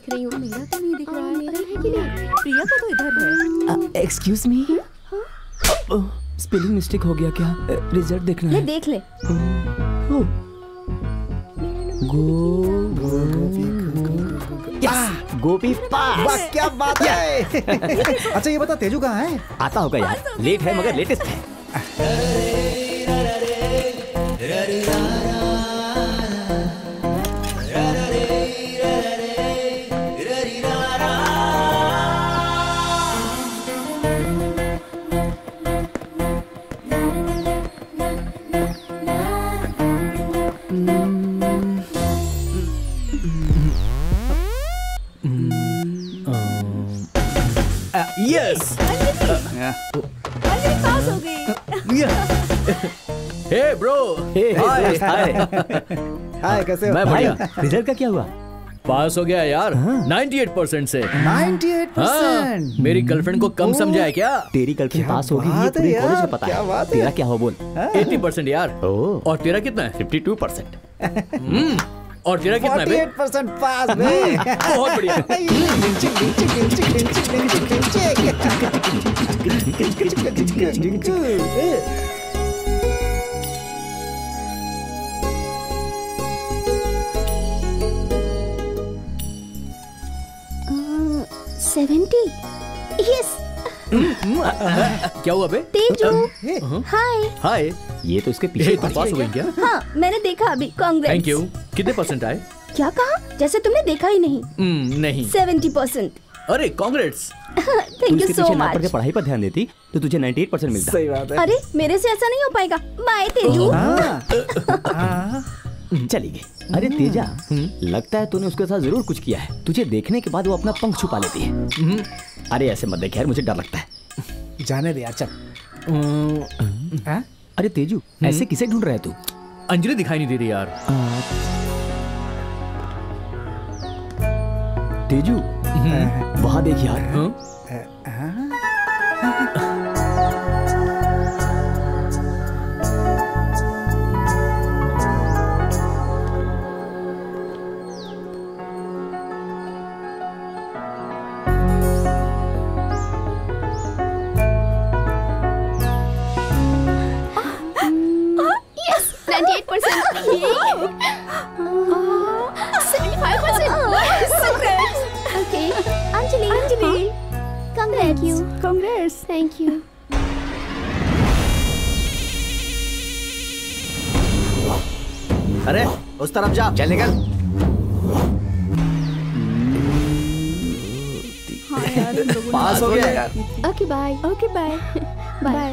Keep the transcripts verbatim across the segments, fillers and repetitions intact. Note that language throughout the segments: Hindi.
रही हूँ। मेरा तो नहीं दिख रहा है। मेरा है कि नहीं? प्रिया का तो इधर है। एक्सक्यूज मी, स्पेलिंग मिस्टेक हो गया क्या? रिजल्ट देखना ले है। देख ले। गो गोपी पास। वाह क्या बात है। अच्छा ये बता तेजू कहाँ है? आता होगा यार, लेट है मगर लेटेस्ट है। यस, अंजलि पास हो गई। हे ब्रो, हाय हाय। हाय कैसे हो? मैं बढ़िया। रिजल्ट का क्या हुआ? पास हो गया यार, अट्ठानवे परसेंट से। अट्ठानवे परसेंट। हाँ, मेरी गर्लफ्रेंड को कम समझा है क्या? तेरी गर्लफ्रेंड पास हो गई, ये बात है पूरे यार, कॉलेज में पता क्या है। बात है। तेरा क्या हो बोल? अस्सी परसेंट यार। ओह, और तेरा कितना है? बावन परसेंट। और तेरा कितना है बे? अड़तालीस परसेंट पास बे। बहुत बढ़िया। सेवेंटी। यस। क्या हुआ बे? तेजू, हाय। हाय, ये तो इसके ये पीछे तो पास हो गई क्या? हाँ मैंने देखा अभी। कांग्रेस। Thank you. कितने परसेंट आए? क्या कहा? जैसे तुमने देखा ही नहीं। हम्म, नहीं। Seventy percent. अरे कांग्रेट्स। थैंक यू इसके सो पीछे ना पढ़ के मच। पढ़ाई पर ध्यान देती तो तुझे अट्ठानवे परसेंट मिलता। सही बात है। अरे मेरे से ऐसा नहीं हो पाएगा। बाय तेजू। चली गई। अरे तेजा, लगता है तूने उसके साथ जरूर कुछ किया है। तुझे देखने के बाद वो अपना पंख छुपा लेती है। अरे ऐसे मत देख यार, मुझे डर लगता है। जाने दे यार, चल। हाँ? अरे तेजू, ऐसे किसे ढूंढ रहा है तू? अंजलि दिखाई नहीं दे रही यार। तेजू, वहां देख यार। ninety-eight percent. seventy-five percent. Okay. Anjali. Anjali. Congrats. Thank you. Congrats. Thank you. अरे उस तरफ जा, चल निकल। पास हो गया यार। Okay, bye. Okay, bye. Bye.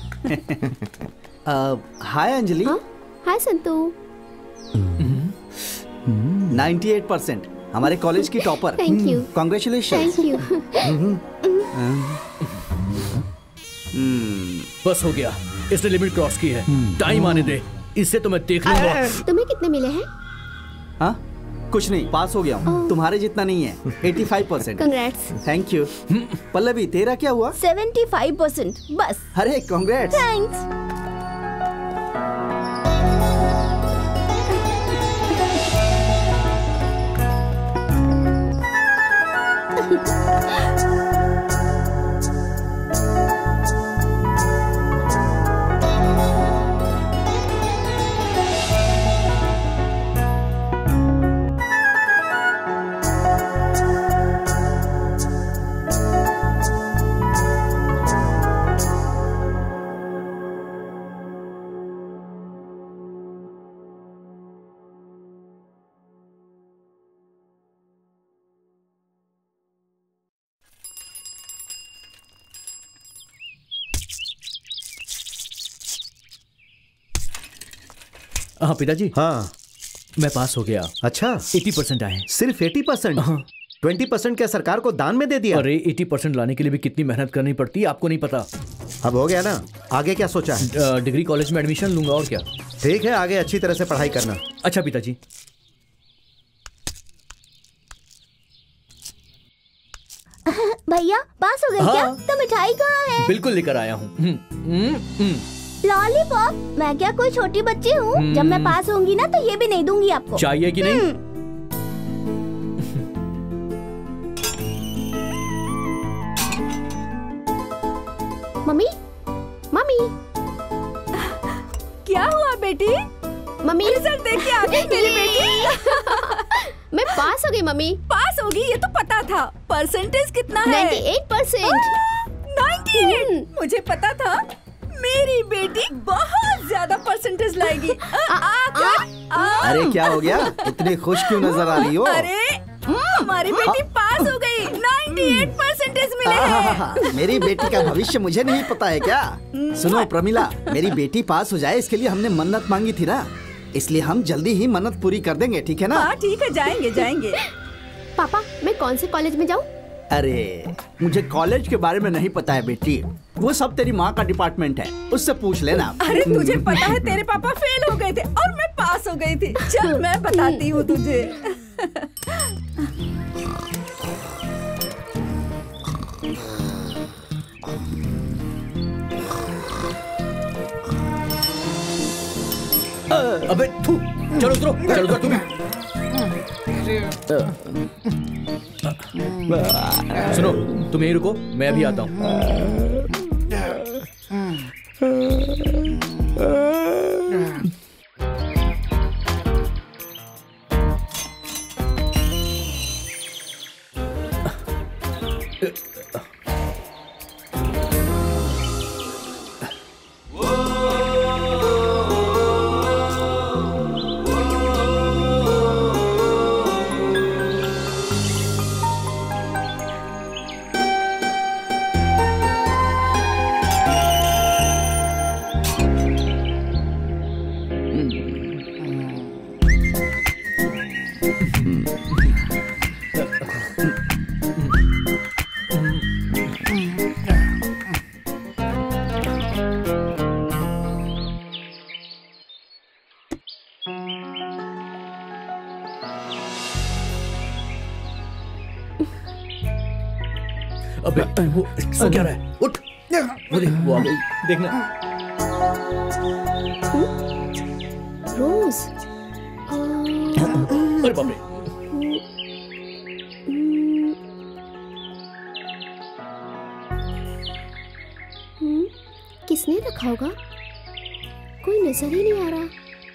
हाय अंजलि। हाँ? Hi संतू। अट्ठानवे परसेंट हमारे कॉलेज की topper. Thank you. Congratulation. Thank you. बस हो गया, इसने लिमिट क्रॉस की है। टाइम आने दे, इससे तो मैं देख लूंगा। तुम्हें कितने मिले हैं? हाँ कुछ नहीं, पास हो गया हूँ। तुम्हारे जितना नहीं है। पचासी percent. Congrats. Thank you. Pallavi तेरा क्या हुआ? seventy-five percent. बस। अरे कॉन्ग्रेट्स। Thanks. हाँ पिताजी। हाँ मैं पास हो गया। अच्छा, अस्सी परसेंट आए। सिर्फ अस्सी परसेंट? बीस परसेंट क्या सरकार को दान में दे दिया? अरे अस्सी परसेंट लाने के लिए भी कितनी मेहनत करनी पड़ती है, आपको नहीं पता। अब हो गया ना, आगे क्या सोचा है? डिग्री कॉलेज में एडमिशन लूंगा और क्या। ठीक है, आगे अच्छी तरह से पढ़ाई करना। अच्छा पिताजी। भैया पास हो गए हाँ। क्या? तो मिठाई कहाँ है? बिल्कुल लेकर आया हूँ। लॉलीपॉप? मैं क्या कोई छोटी बच्ची हूँ? जब मैं पास होंगी ना तो ये भी नहीं दूंगी आपको। चाहिए कि नहीं? मम्मी मम्मी क्या हुआ बेटी? मम्मी रिजल्ट देख के आ गई मेरी बेटी। मैं पास हो गई मम्मी। पास होगी ये तो पता था। परसेंटेज कितना है? अट्ठानवे परसेंट। अट्ठानवे। मुझे पता था मेरी बेटी बहुत ज्यादा परसेंटेज लाएगी। आ, आ, आ, आ, अरे क्या हो गया? इतनी खुश क्यों नजर आ रही हो? अरे हमारी बेटी पास हो गई। अट्ठानवे परसेंटेज मिले हैं। मेरी बेटी का भविष्य मुझे नहीं पता है क्या? सुनो प्रमिला, मेरी बेटी पास हो जाए इसके लिए हमने मन्नत मांगी थी ना, इसलिए हम जल्दी ही मन्नत पूरी कर देंगे, ठीक है ना? हाँ ठीक है, जाएंगे जाएंगे। पापा मैं कौन से कॉलेज में जाऊँ? अरे मुझे कॉलेज के बारे में नहीं पता है बेटी, वो सब तेरी माँ का डिपार्टमेंट है, उससे पूछ लेना। अरे तुझे पता है तेरे पापा फेल हो गए थे और मैं पास हो गई थी। चल मैं बताती हूँ तुझे। अबे थू, चलो उतरो, चलो उतरो तुम। सुनो तुम यहीं रुको, मैं अभी आता हूँ। अबे वो वो क्या रहा है? उठ, वो देख, वो आ गई, देखना। रोज। अरे बाप रे। किसने रखा होगा? कोई नजर ही नहीं आ रहा।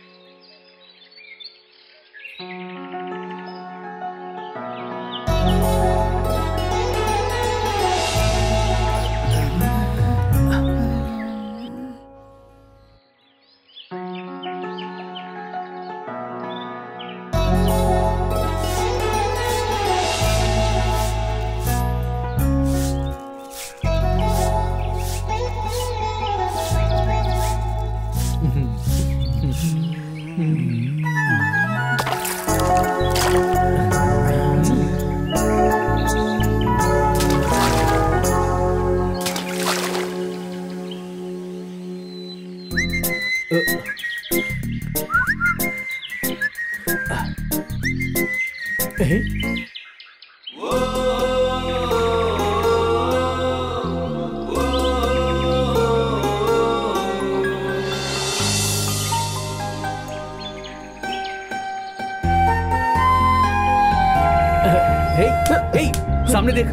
सामने देख।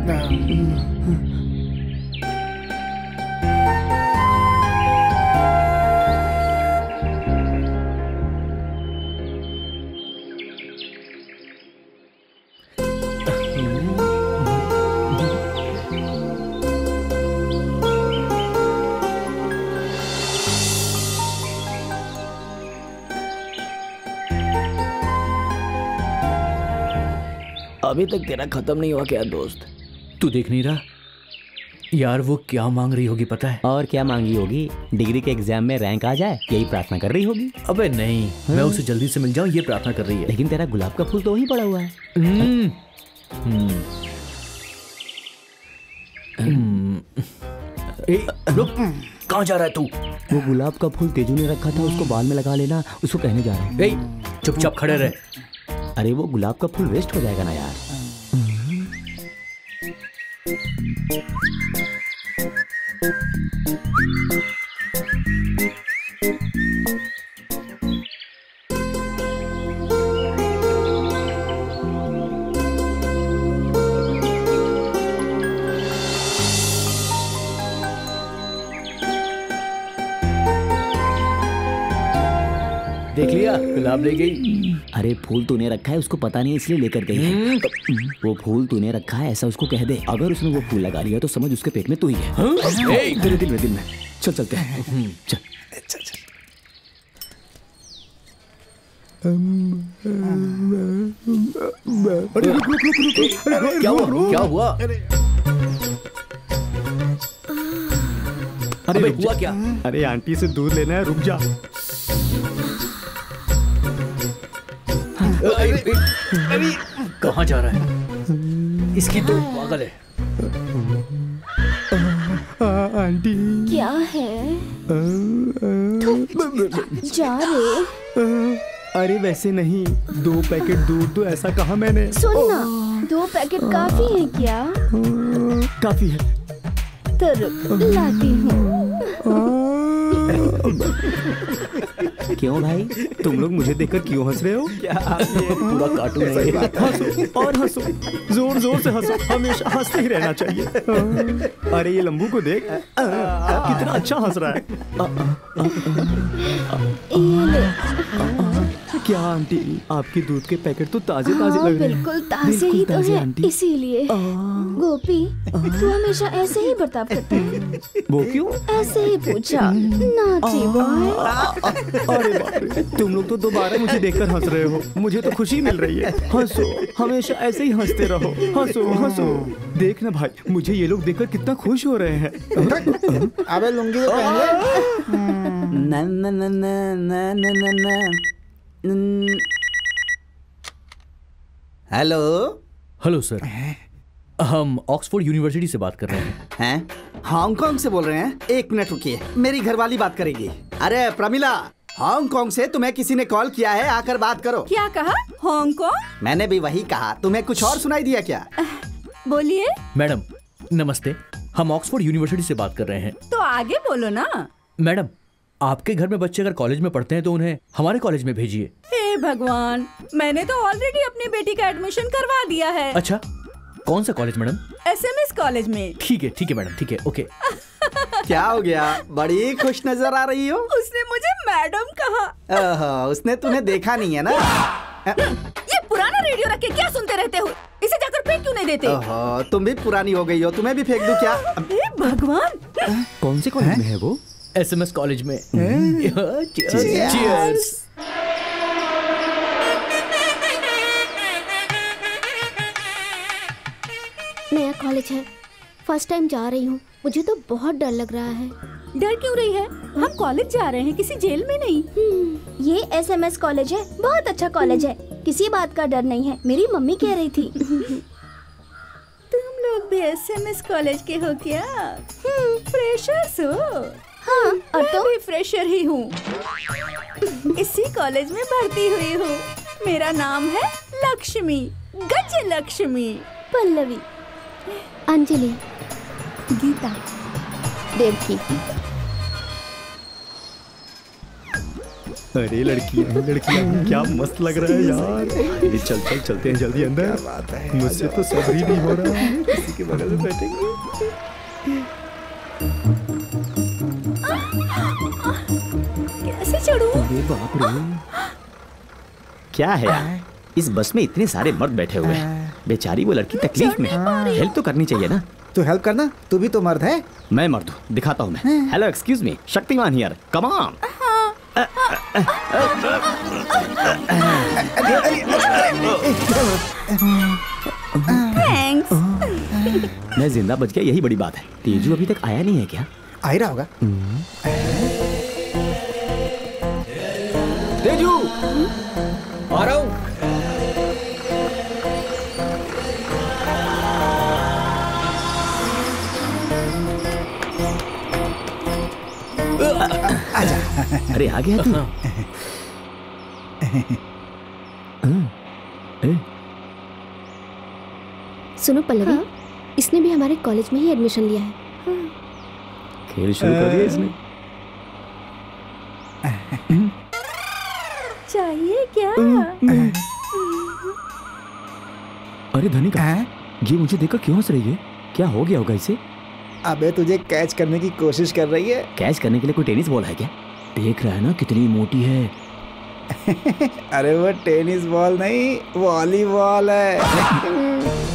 अभी तक तेरा खत्म नहीं हुआ क्या दोस्त? तू देख नहीं रहा यार, वो क्या मांग रही होगी पता है? और क्या मांगी होगी? डिग्री के एग्जाम में रैंक आ जाए, यही प्रार्थना कर रही होगी। अबे नहीं, हाँ? मैं उसे जल्दी से मिल जाऊं ये प्रार्थना कर रही है। लेकिन तेरा गुलाब का फूल तो वहीं पड़ा हुआ है। हम्म हम्म रुक, कहाँ जा रहा है तू? वो गुलाब का फूल तेजू ने रखा था, उसको बाल में लगा लेना, उसको कहने जा रहा हूँ। चुपचाप खड़े रहे। अरे वो गुलाब का फूल वेस्ट हो जाएगा ना यार। देख लिया, गुलाब ले गई। अरे फूल तूने रखा है, उसको पता नहीं इसलिए लेकर गई है। वो फूल तूने रखा है ऐसा उसको कह दे। अगर उसने वो फूल लगा लिया तो समझ उसके पेट में तू ही है। तेरे दिल में दिल में। चल चलते हैं। चल चल चल। क्या हुआ? क्या हुआ? अरे हुआ क्या? अरे आंटी से दूध लेना है, रुक जा। कहाँ जा रहा है? इसकी तो पागल है। आंटी क्या है? जा रे। अरे वैसे नहीं, दो पैकेट दूध तो ऐसा कहा मैंने। सुन ना, दो पैकेट काफी है क्या? काफी है। तो रुक, लाती हूँ। क्यों भाई, तुम लोग मुझे देखकर क्यों हंस रहे हो? क्या पूरा कार्टून है? हंसो और हंसो, जोर जोर से हंसो, हमेशा हंसते ही रहना चाहिए। अरे ये लंबू को देख, कितना अच्छा हंस रहा है। ये ले। क्या आंटी, आपके दूध के पैकेट तो ताजे ताजे हाँ, लग रहे हैं। बिल्कुल ताजे ही तो ताजे, है, आंटी। इसीलिए। गोपी, तू हमेशा ऐसे ही बर्ताव करता है। वो क्यों? ऐसे ही पूछा, नाची बॉय। अरे बाप रे, तुम लोग तो दोबारा मुझे देखकर हंस रहे हो। मुझे तो खुशी मिल रही है। हंसो, हमेशा ऐसे ही हंसते रहो। हंसो हंसो। देख ना भाई, मुझे ये लोग देखकर कितना खुश हो रहे हैं। अबे लुंगी तो पहन ले। ना ना ना ना ना ना ना। हेलो। हेलो सर, हम ऑक्सफोर्ड यूनिवर्सिटी से बात कर रहे हैं। हैं? हांगकांग से बोल रहे हैं? एक मिनट रुकिए, मेरी घरवाली बात करेगी। अरे प्रमिला, हांगकांग से तुम्हें किसी ने कॉल किया है, आकर बात करो। क्या कहा? हांगकांग? मैंने भी वही कहा। तुम्हें कुछ और सुनाई दिया क्या? बोलिए। मैडम नमस्ते, हम ऑक्सफोर्ड यूनिवर्सिटी से बात कर रहे हैं। तो आगे बोलो ना। मैडम, आपके घर में बच्चे अगर कॉलेज में पढ़ते हैं तो उन्हें हमारे कॉलेज में भेजिए। हे भगवान, मैंने तो ऑलरेडी अपनी बेटी का एडमिशन करवा दिया है। अच्छा, कौन सा कॉलेज मैडम? एसएमएस कॉलेज में। ठीक है ठीक है मैडम, ठीक है, ओके। क्या हो गया? बड़ी खुश नजर आ रही हो। उसने मुझे मैडम कहा। ओहो, उसने तुम्हें देखा नहीं है ना? ये पुराना रेडियो रख के क्या सुनते रहते हो? इसे जाकर फेंक क्यों नहीं देते? ओहो, तुम भी पुरानी हो गई हो, तुम्हें भी फेंक दूं क्या? हे भगवान, कौन से कॉलेज में है वो? एसएमएस कॉलेज में। चीयर्स। नया कॉलेज है, फर्स्ट टाइम जा रही हूँ, मुझे तो बहुत डर लग रहा है। डर क्यों रही है? हम कॉलेज जा रहे हैं, किसी जेल में नहीं। ये एसएमएस कॉलेज है, बहुत अच्छा कॉलेज है, किसी बात का डर नहीं है, मेरी मम्मी कह रही थी। तुम लोग भी एसएमएस कॉलेज के हो क्या? फ्रेशर्स हो? हाँ, और मैं तो भी फ्रेशर ही हूँ। इसी कॉलेज में भर्ती हुई हूँ। मेरा नाम है लक्ष्मी, गज लक्ष्मी। पल्लवी, अंजलि, गीता, देवकी। अरे लड़कियां लड़कियां, क्या मस्त लग रहा है यार। ये चल चल चलते हैं जल्दी अंदर। मुझसे तो सब्र ही नहीं हो रहा। किसी के बगल में बैठेंगे। कैसे चढ़ूं? अरे बाप रे, क्या है यार? इस बस में इतने सारे मर्द बैठे हुए हैं, बेचारी वो लड़की तकलीफ में है, हेल्प तो करनी चाहिए ना। तू हेल्प करना, तू भी तो मर्द है। मैं मर्द हूँ, दिखाता हूँ मैं। Hello excuse me, Shaktimaan here, come on. Thanks. मैं जिंदा बच गया, यही बड़ी बात है। तेजू अभी तक आया नहीं है क्या? आ ही रहा होगा। तेजू, आ रहा हूँ। अरे आ गया तू। सुनो पल्लवी, इसने भी हमारे कॉलेज में ही एडमिशन लिया है। खेल शुरू कर दिया इसने। चाहिए क्या? अरे धनिका, ये मुझे देखकर क्यों हंस रही है? क्या हो गया होगा इसे? अबे तुझे कैच करने की कोशिश कर रही है। कैच करने के लिए कोई टेनिस बॉल है क्या? देख रहा है ना कितनी मोटी है। अरे वो टेनिस बॉल नहीं, वॉलीबॉल है।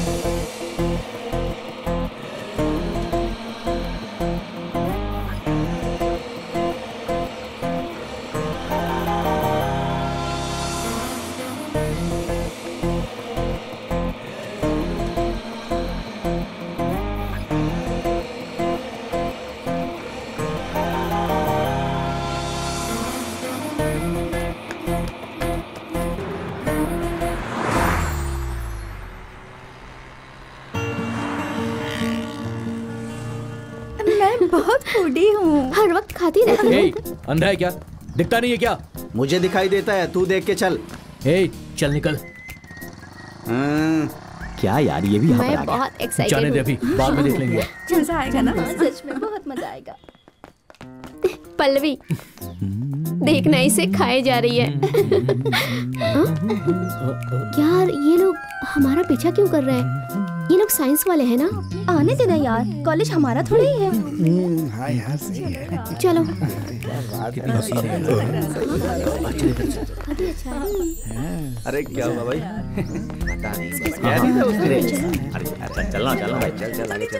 बहुत फूडी हूँ, हर वक्त खाती रहती हूँ। अंधा है क्या? दिखता नहीं है क्या? मुझे दिखाई देता है, तू देख के चल। ए, चल निकल। क्या यार, ये भी यहाँ पर आ मैं गया। बहुत एक्साइटेड जाने दे, अभी बाद में देख लेंगे। मजा आएगा ना? सच में बहुत मजा आएगा। पल्लवी, देखना इसे खाए जा रही है। हाँ? यार ये लोग हमारा पीछा क्यों कर रहे हैं? ये लोग साइंस वाले हैं ना? आने देना यार, कॉलेज हमारा थोड़ा ही है। हाँ यार सही है। चलो। अरे क्या हुआ भाई? पता नहीं, क्या नहीं था उसने? अरे अरे चलना चलना भाई, चल चल आगे चल।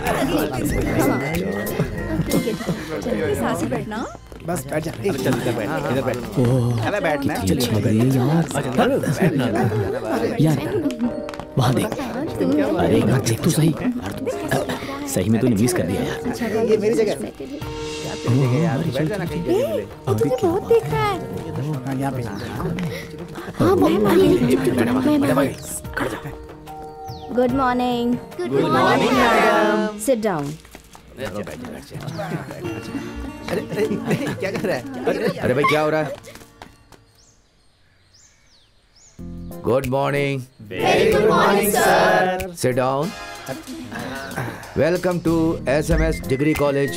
साथ ही बैठना। बस बैठ जा। चल इधर बैठ, इधर बैठ। अरे बैठना। चल छा गई यार। यार वहाँ देख। अरे यार देख तो सही। सही में तूने मिस कर दिया यार। ये मेरी जगह। बैठ जाना कहीं जगह मिले। तुझे बहुत देख रहा है। हाँ यहाँ पे। हाँ वो good morning. Good morning. Sit down. अरे अरे क्या कर रहा है? अरे भाई क्या हो रहा है? Good morning. Very good morning sir. Sit down. Welcome to S M S degree college.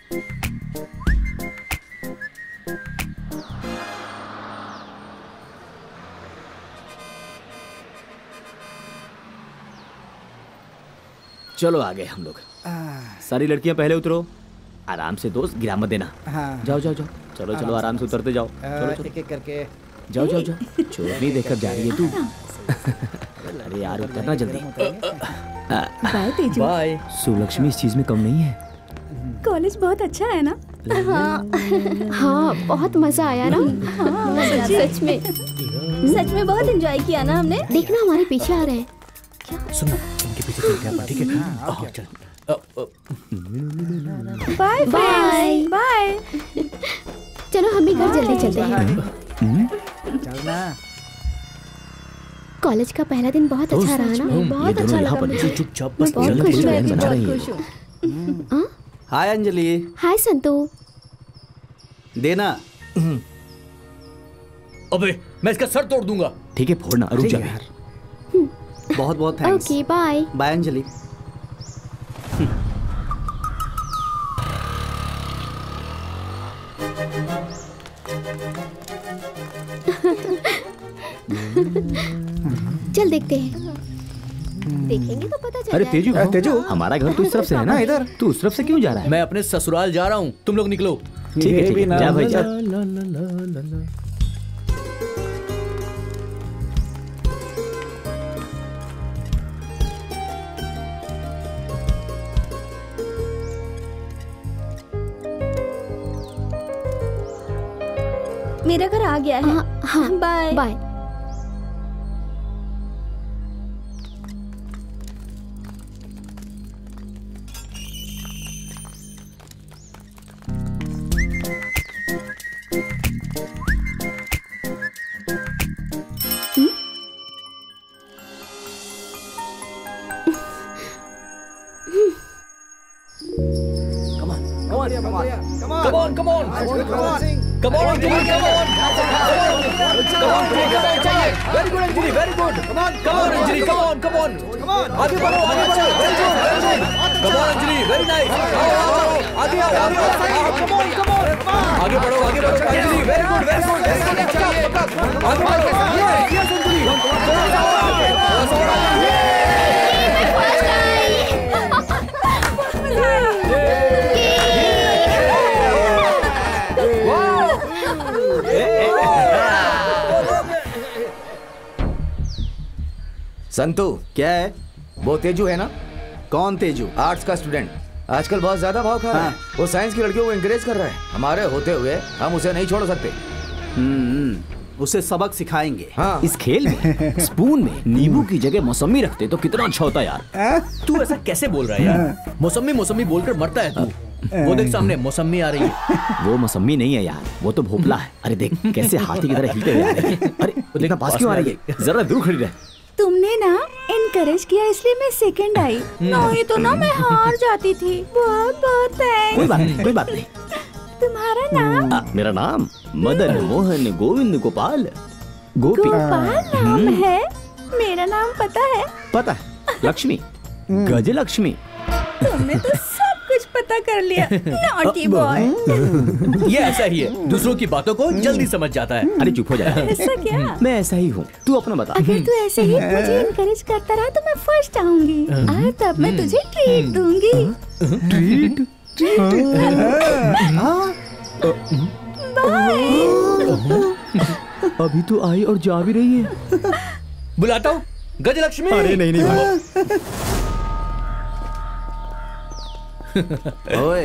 चलो आ गए हम लोग। सारी लड़कियां पहले उतरो। आराम से दोस्त, गिरा मत देना। हाँ। जाओ जाओ जाओ, चलो चलो आराम से उतरते जाओ। चलो चलो एक एक करके। जाओ जाओ जाओ। चोर नहीं देखकर जा रही है तू। अरे यार उतरना जल्दी। बाय तेजू। बाय। सुलक्ष्मी इस चीज में कम नहीं है। कॉलेज बहुत अच्छा है ना? हाँ हाँ बहुत मजा आया ना? हाँ, सच में सच में बहुत एंजॉय किया ना हमने। देखना हमारे पीछे आ रहे हैं। सुनो, इनके पीछे चलते हैं अपन, ठीक है? हाँ, चल। Bye bye bye. चलो हम भी घर जल्दी चलते हैं। चलना। कॉलेज का पहला दिन बहुत अच्छा रहा ना? बहुत अच्छा लगा मुझे। चुपचाप मैं बस बहुत चल, खुश चल, हूँ। बना रही बहुत है। खुश हूँ। हाँ? हाय अंजलि। हाय संतू। देना। अबे मैं इसका सर तोड़ दूंगा। ठीक है फोड़ना, रुक जा। बहुत बहुत thanks. Okay bye. Bye Anjali. चल देखते हैं। देखेंगे तो पता चल अरे तेजू, अ, तेजू। हमारा घर तो इस तरफ से है ना? इधर। तू उस तरफ से क्यों जा रहा है? मैं अपने ससुराल जा रहा हूँ, तुम लोग निकलो। ठीक है ठीक है, जा भाई जा। मेरा घर आ गया है। हाँ हाँ bye bye. Come on, come on, come on, come on, come on, Anjali, come on, come on, चाहिए, very good Anjali, very good, come on, come on Anjali, come on, come on, come on, आगे बढ़ो, आगे बढ़ो, very good, very good, come on Anjali, very nice, आओ, आओ, आओ, आगे आओ, आगे आओ, come on, come on, आगे बढ़ो, आगे बढ़ो, Anjali, very good, very good, very good, चाहिए, आगे बढ़ो, yes, yes Anjali, थोड़ा सा और, थोड़ा सा और, संतू। क्या है? वो तेजू है ना? कौन तेजू? आर्ट्स का स्टूडेंट। आजकल बहुत ज्यादा भाव खा रहा है। वो साइंस की लड़कियों को एनकरेज कर रहा है। हमारे होते हुए हम उसे नहीं छोड़ सकते। हम्म, उसे सबक सिखाएंगे। हाँ। इस खेल में स्पून में नींबू की जगह मौसमी रखते तो कितना अच्छा होता यार। तू ऐसा कैसे बोल रहा है यार? मौसमी मौसमी बोलकर मरता है तू। वो देख सामने मौसमी आ रही है। वो मौसमी नहीं है यार, वो तो भोपला है। अरे देख कैसे हाथी की तरह हिलते हुए आ रहे हैं। अरे इतना पास क्यों आ रही है? जरा दूर खड़ी रह। तुमने ना इनकरेज किया इसलिए मैं सेकंड आई, नहीं तो ना मैं हार जाती थी। बहुत बहुत थैंक्स। कोई बात नहीं, कोई बात नहीं। तुम्हारा नाम? आ, मेरा नाम मदन मोहन गोविंद गोपाल गोपी। गोपाल नाम है? मेरा नाम पता है? पता है, लक्ष्मी, गजलक्ष्मी। तुमने तो सब कुछ पता कर लिया। Naughty boy. ये ऐसा ही है, दूसरों की बातों को जल्दी समझ जाता है। अरे चुप हो जा। ऐसा क्या? मैं ऐसा ही हूँ, तू अपना बता। अगर तू ऐसे ही मुझे इनकरेज करता रहा तो मैं फर्स्ट आऊंगी और तब मैं तुझे ट्रीट दूंगी। ट्रीट? अभी तो आई और जा भी रही है। बुलाता हूँ गजलक्ष्मी। अरे नहीं नहीं। ओए,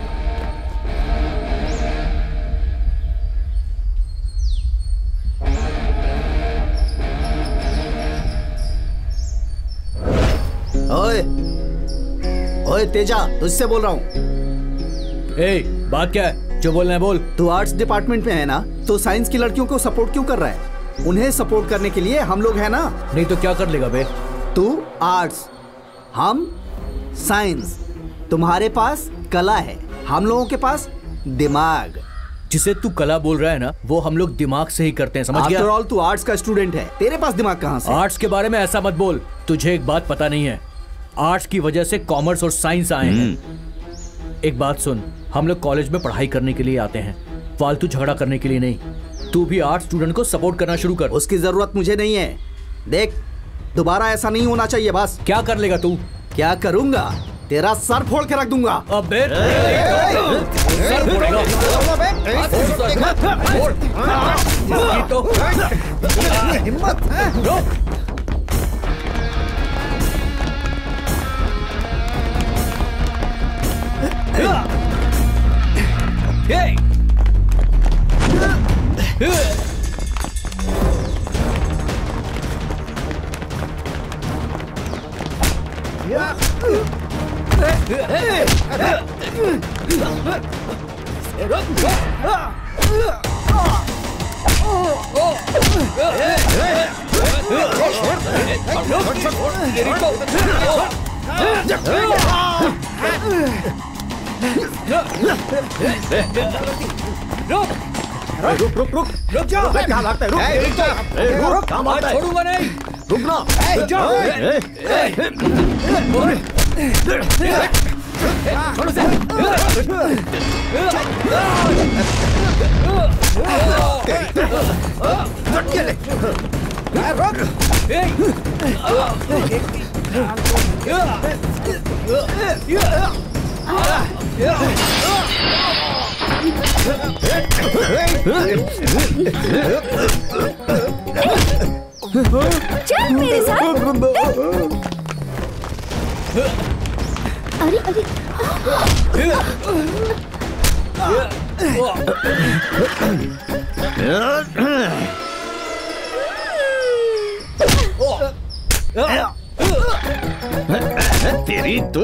ओए, ओए तेजा, तुझसे बोल रहा हूँ। ए, बात क्या है? जो बोलना है बोल। तू आर्ट्स डिपार्टमेंट में है ना, तो साइंस की लड़कियों को सपोर्ट क्यों कर रहा है? उन्हें सपोर्ट करने के लिए हम लोग हैं ना। नहीं तो क्या कर लेगा बे? तू आर्ट्स, हम साइंस। तुम्हारे पास कला है, हम लोगों के पास दिमाग। जिसे तू कला बोल रहा है ना, वो हम लोग दिमाग से ही करते हैं, समझ गया? आफ्टर ऑल तू आर्ट्स का स्टूडेंट है, तेरे पास दिमाग कहाँ से? आर्ट्स के बारे में ऐसा मत बोल। तुझे एक बात पता नहीं है, आर्ट्स की वजह से कॉमर्स और साइंस आए हैं। एक बात सुन, हम लोग कॉलेज में पढ़ाई करने के लिए आते हैं, फालतू झगड़ा करने के लिए नहीं। तू भी आर्ट्स स्टूडेंट को सपोर्ट करना शुरू कर। उसकी जरूरत मुझे नहीं है। देख, दोबारा ऐसा नहीं होना चाहिए बस। क्या कर लेगा तू? क्या करूंगा? तेरा सर फोड़ के रख दूंगा। अबे सर फोड़ेगा? हिम्मत है? रुक रुक रुक रुक जाओ। क्या भागता है? रुक रुक जा। रुक, कहाँ भागता है? छोड़ूंगा नहीं। रुकना। रुक जाओ। छोड़ो से। चल मेरे साथ। अरे अरे तेरी तो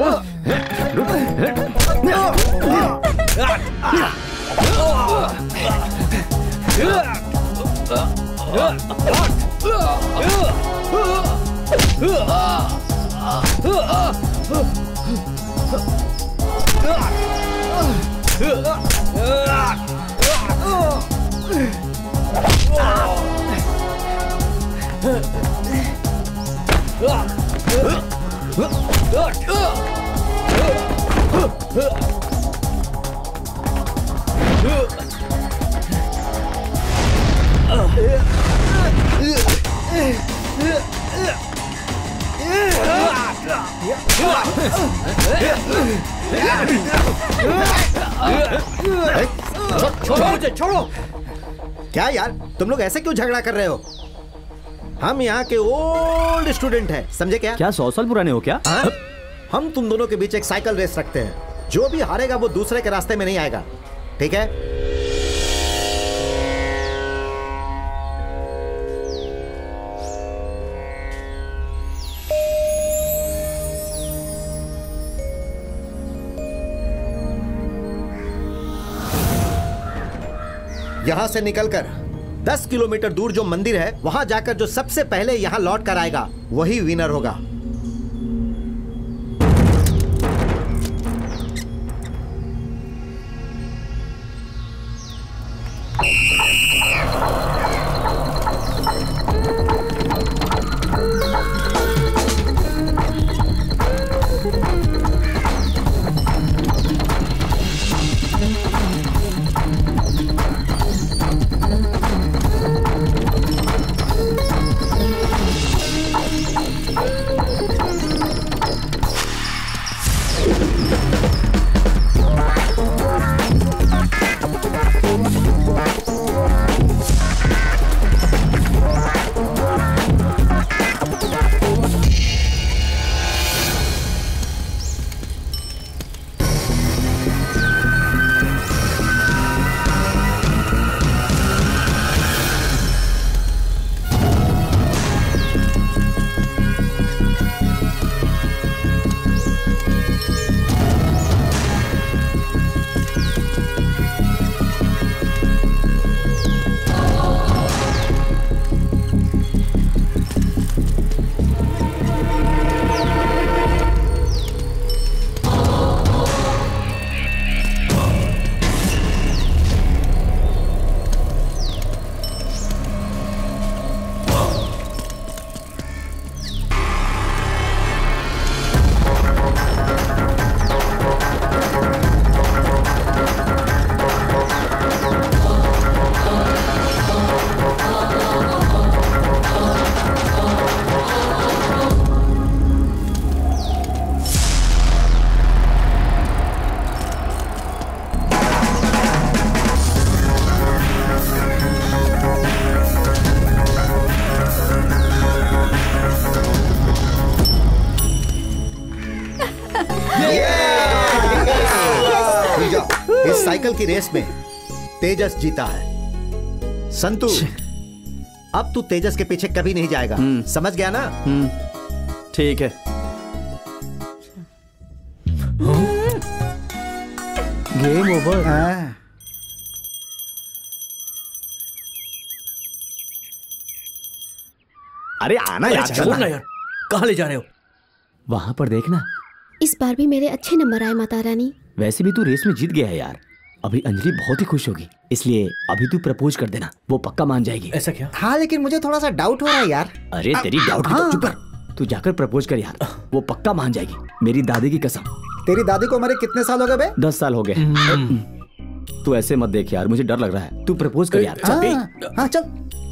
छोड़ो मुझे, छोड़ो। क्या यार, तुम लोग ऐसे क्यों झगड़ा कर रहे हो? हम यहाँ के ओल्ड स्टूडेंट हैं, समझे क्या? क्या सौ साल पुराने हो क्या? हाँ? हम तुम दोनों के बीच एक साइकिल रेस रखते हैं। जो भी हारेगा वो दूसरे के रास्ते में नहीं आएगा, ठीक है? यहां से निकलकर दस किलोमीटर दूर जो मंदिर है वहां जाकर जो सबसे पहले यहां लौट कर आएगा वही विनर होगा। इस साइकिल की रेस में तेजस जीता है। संतू, अब तू तेजस के पीछे कभी नहीं जाएगा, समझ गया ना? ठीक है। Game over. अरे आना यार, चलो ना यार, कहाँ ले जा रहे हो? वहां पर देखना। इस बार भी मेरे अच्छे नंबर आए माता रानी। वैसे भी तू रेस में जीत गया है यार। अभी अंजलि बहुत ही खुश होगी, इसलिए अभी तू प्रपोज कर देना, वो पक्का मान जाएगी। ऐसा क्या? हाँ लेकिन मुझे थोड़ा सा डाउट हो रहा है यार। अरे तेरी डाउट की तो चुप कर, तू जाकर प्रपोज कर यार, वो पक्का मान जाएगी, मेरी दादी की कसम। तेरी दादी को मरे कितने साल हो गए बे? दस साल हो गए। तू ऐसे मत देख यार, मुझे डर लग रहा है। तू प्रपोज कर यार। हाँ, हाँ चल।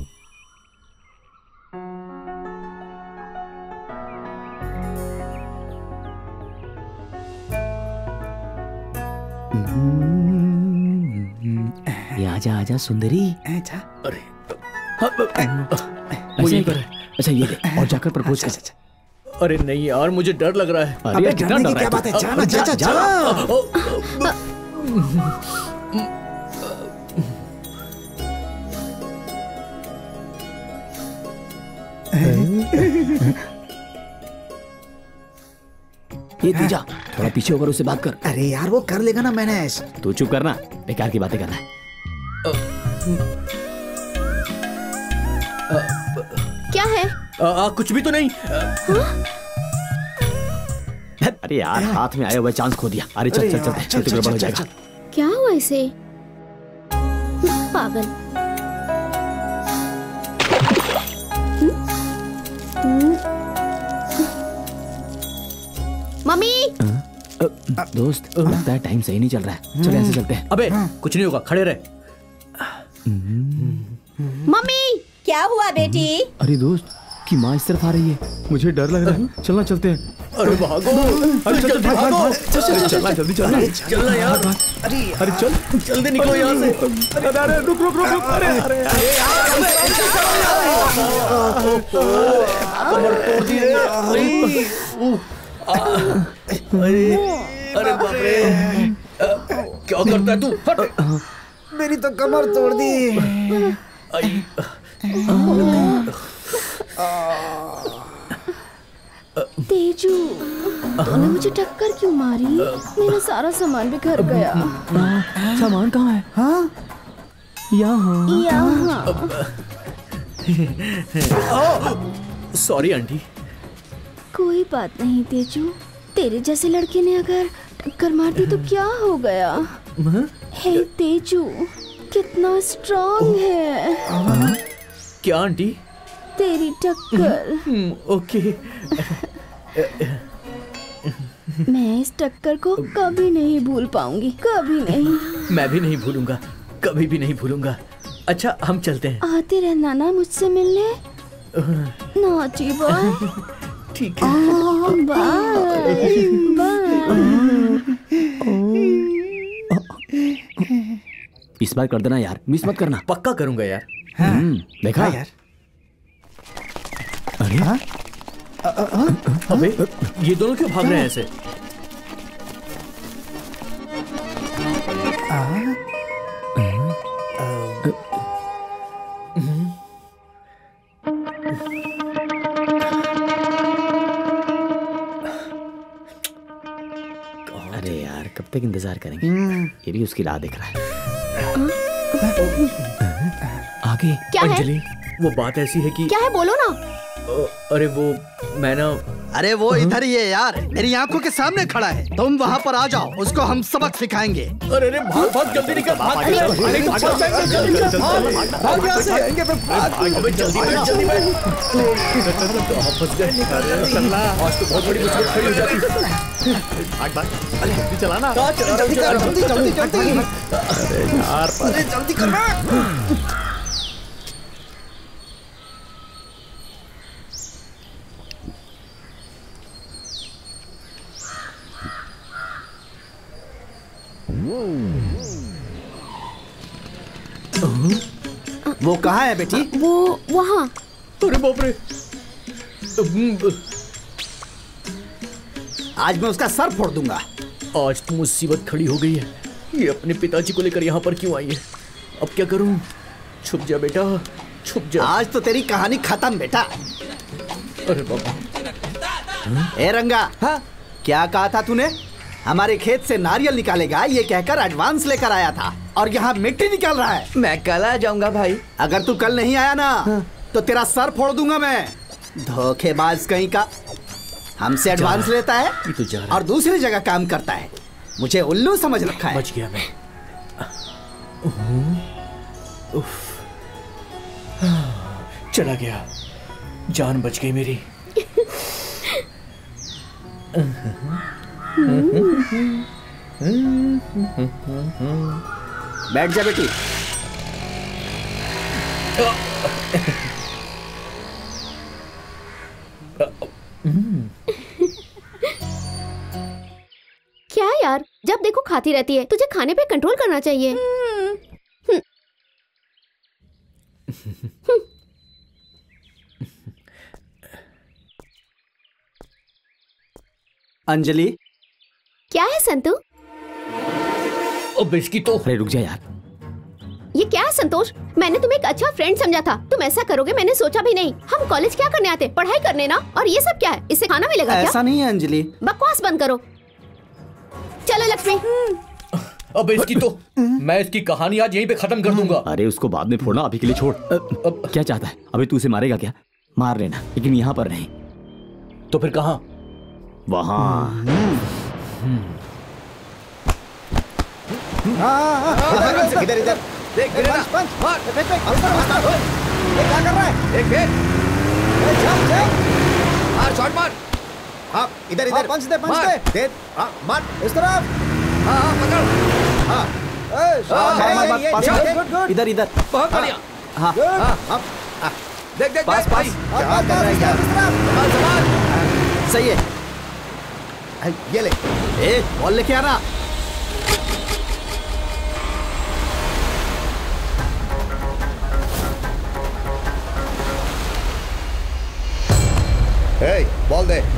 आजा आजा सुंदरी। अच्छा अरे मुझे अच्छा ये ले और जाकर प्रपोज कर। अरे नहीं यार, मुझे डर लग रहा है। अरे कितना डर क्या बात है, जाना जा जा जा। ये तेजा, थोड़ा पीछे होकर उससे बात कर। अरे यार वो कर लेगा ना मैनेज। तू चुप करना, बेकार की बातें करना है। क्या है? आ, आ, कुछ भी तो नहीं। अरे यार हाथ में आया हुआ चांस खो दिया। अरे चल चल चल, चल तो गड़बड़ हो जाएगा। क्या हुआ इसे? पागल। मम्मी। दोस्त लगता है टाइम सही नहीं चल रहा है, चल ऐसे चलते हैं। अबे कुछ नहीं होगा, खड़े रहे। मम्मी। क्या हुआ बेटी? अरे दोस्त की माँ इस तरफ आ रही है, मुझे डर लग रहा है, चलना चलते हैं। अरे भागो, अरे चल भागो, चल चलना जल्दी चलना, चलना यार, अरे अरे चल जल्दी निकलो यहाँ से, अरे अरे रुक रुक रुक रुक, अरे अरे कमर तोड़ दी रे, अरे अरे बाप रे, क्या करता है तू? हट, मेरी तो कमर तोड़ दी। तेजू, तूने मुझे टक्कर क्यों मारी? मेरा सारा सामान बिखर गया। सामान कहाँ है? हाँ यहाँ यहाँ। Sorry aunty. कोई बात नहीं तेजू, तेरे जैसे लड़के ने अगर टक्कर मार दी तो क्या हो गया? हे तेजू, कितना स्ट्रॉन्ग है। क्या आंटी? तेरी टक्कर। ओके। मैं इस टक्कर को कभी नहीं भूल पाऊंगी, कभी नहीं। मैं भी नहीं भूलूंगा, कभी भी नहीं भूलूंगा। अच्छा हम चलते हैं। आते रहना ना मुझसे मिलने, नॉटी बॉय। ठीक है। Bye bye. इस बार कर देना यार, मिस मत करना। पक्का करूंगा यार। हम्म, देखा हाँ यार। अरे हाँ? अबे ये दोनों क्यों भाग रहे हैं ऐसे? अरे यार कब तक इंतजार करेंगे? ये भी उसकी राह देख रहा है। आगे क्या है? अंजलि, वो बात ऐसी है कि क्या है बोलो ना। अरे वो मैं ना अरे वो इधर ही है यार, मेरी आंखों के सामने खड़ा है। तुम वहाँ पर आ जाओ, उसको हम सबक सिखाएंगे। अरे अरे भाग भाग जल्दी निकल, भाग अरे तो फंस जाएंगे, जल्दी निकल, भाग भाग यहाँ से। अबे जल्दी बैठ, जल्दी बैठ। फंस गए। आज तो बहुत बड़ी मुसीबत खड़ी हो जाती है। भाग भाग, अरे जल्दी चलाना, जल्दी कर, जल्दी जल्दी जल्दी। अरे यार अरे जल्दी करना। वो कहाँ है बेटी? वो वहाँ। अरे बाप रे, आज मैं उसका सर फोड़ दूंगा। आज तो मुसीबत खड़ी हो गई है। ये अपने पिताजी को लेकर यहाँ पर क्यों आई है? अब क्या करूँ? छुप जा बेटा, छुप जा। आज तो तेरी कहानी खत्म बेटा। अरे बाबा। ए रंगा, हाँ? क्या कहा था तूने? हमारे खेत से नारियल निकालेगा ये कहकर एडवांस लेकर आया था, और यहाँ मिट्टी निकाल रहा है। मैं कल आ जाऊंगा भाई। अगर तू कल नहीं आया ना, हाँ। तो तेरा सर फोड़ दूंगा मैं। धोखेबाज कहीं का। हमसे एडवांस लेता है तो जा और दूसरी जगह काम करता है। मुझे उल्लू समझ रखा है। बच गया मैं। उफ, चला गया, जान बच गई मेरी। बैठ जा बेटी। क्या यार, जब देखो खाती रहती है। तुझे खाने पे कंट्रोल करना चाहिए। अंजलि, क्या है संतु? अब इसकी तो। अरे रुक जा यार। ये क्या है संतोष? मैंने तुम्हें एक अच्छा फ्रेंड समझा था, तुम ऐसा करोगे मैंने सोचा भी नहीं। हम कॉलेज क्या करने आते? पढ़ाई करने ना। और ये सब क्या है? इससे खाना मिलेगा क्या? ऐसा नहीं है अंजलि। बकवास बंद करो। चलो लक्ष्मी। अब इसकी तो मैं इसकी कहानी आज यहीं पे खत्म कर दूंगा। अरे उसको बाद में फोड़ना, अभी के लिए छोड़। अब क्या चाहता है? अबे तू उसे मारेगा क्या? मार लेना, लेकिन यहाँ पर नहीं। तो फिर कहाँ? वहाँ। इधर इधर देख गिरे ना, पंच मार, फेंक फेंक ऊपर मार। ये क्या कर रहा है? देख देख, जंप जंप। मार शॉट मार। हाँ इधर इधर पंच दे, पंच दे दे। हाँ मार इस तरफ। हाँ हाँ पकड़। हाँ ए शॉट हाँ, है हाँ, ये, पास, ये, पास, ये, गुड गुड। इधर इधर। बहुत बढ़िया। हाँ हाँ देख देख पास देख भाई, पास। क्या कर रहा है इस तरफ? संभाल संभाल। सही है। ये ले, ए बॉल लेके आना। ए, बॉल दे।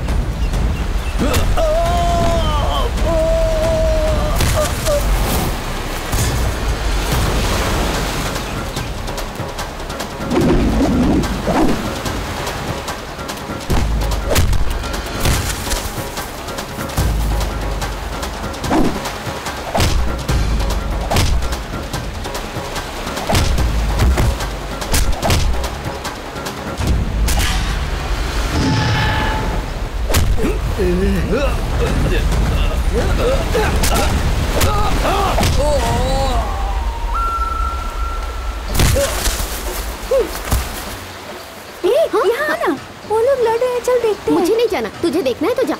यहाँ आना, वो लोग लड़ रहे हैं, चल देखते हैं। मुझे नहीं जाना, तुझे देखना है तो जा।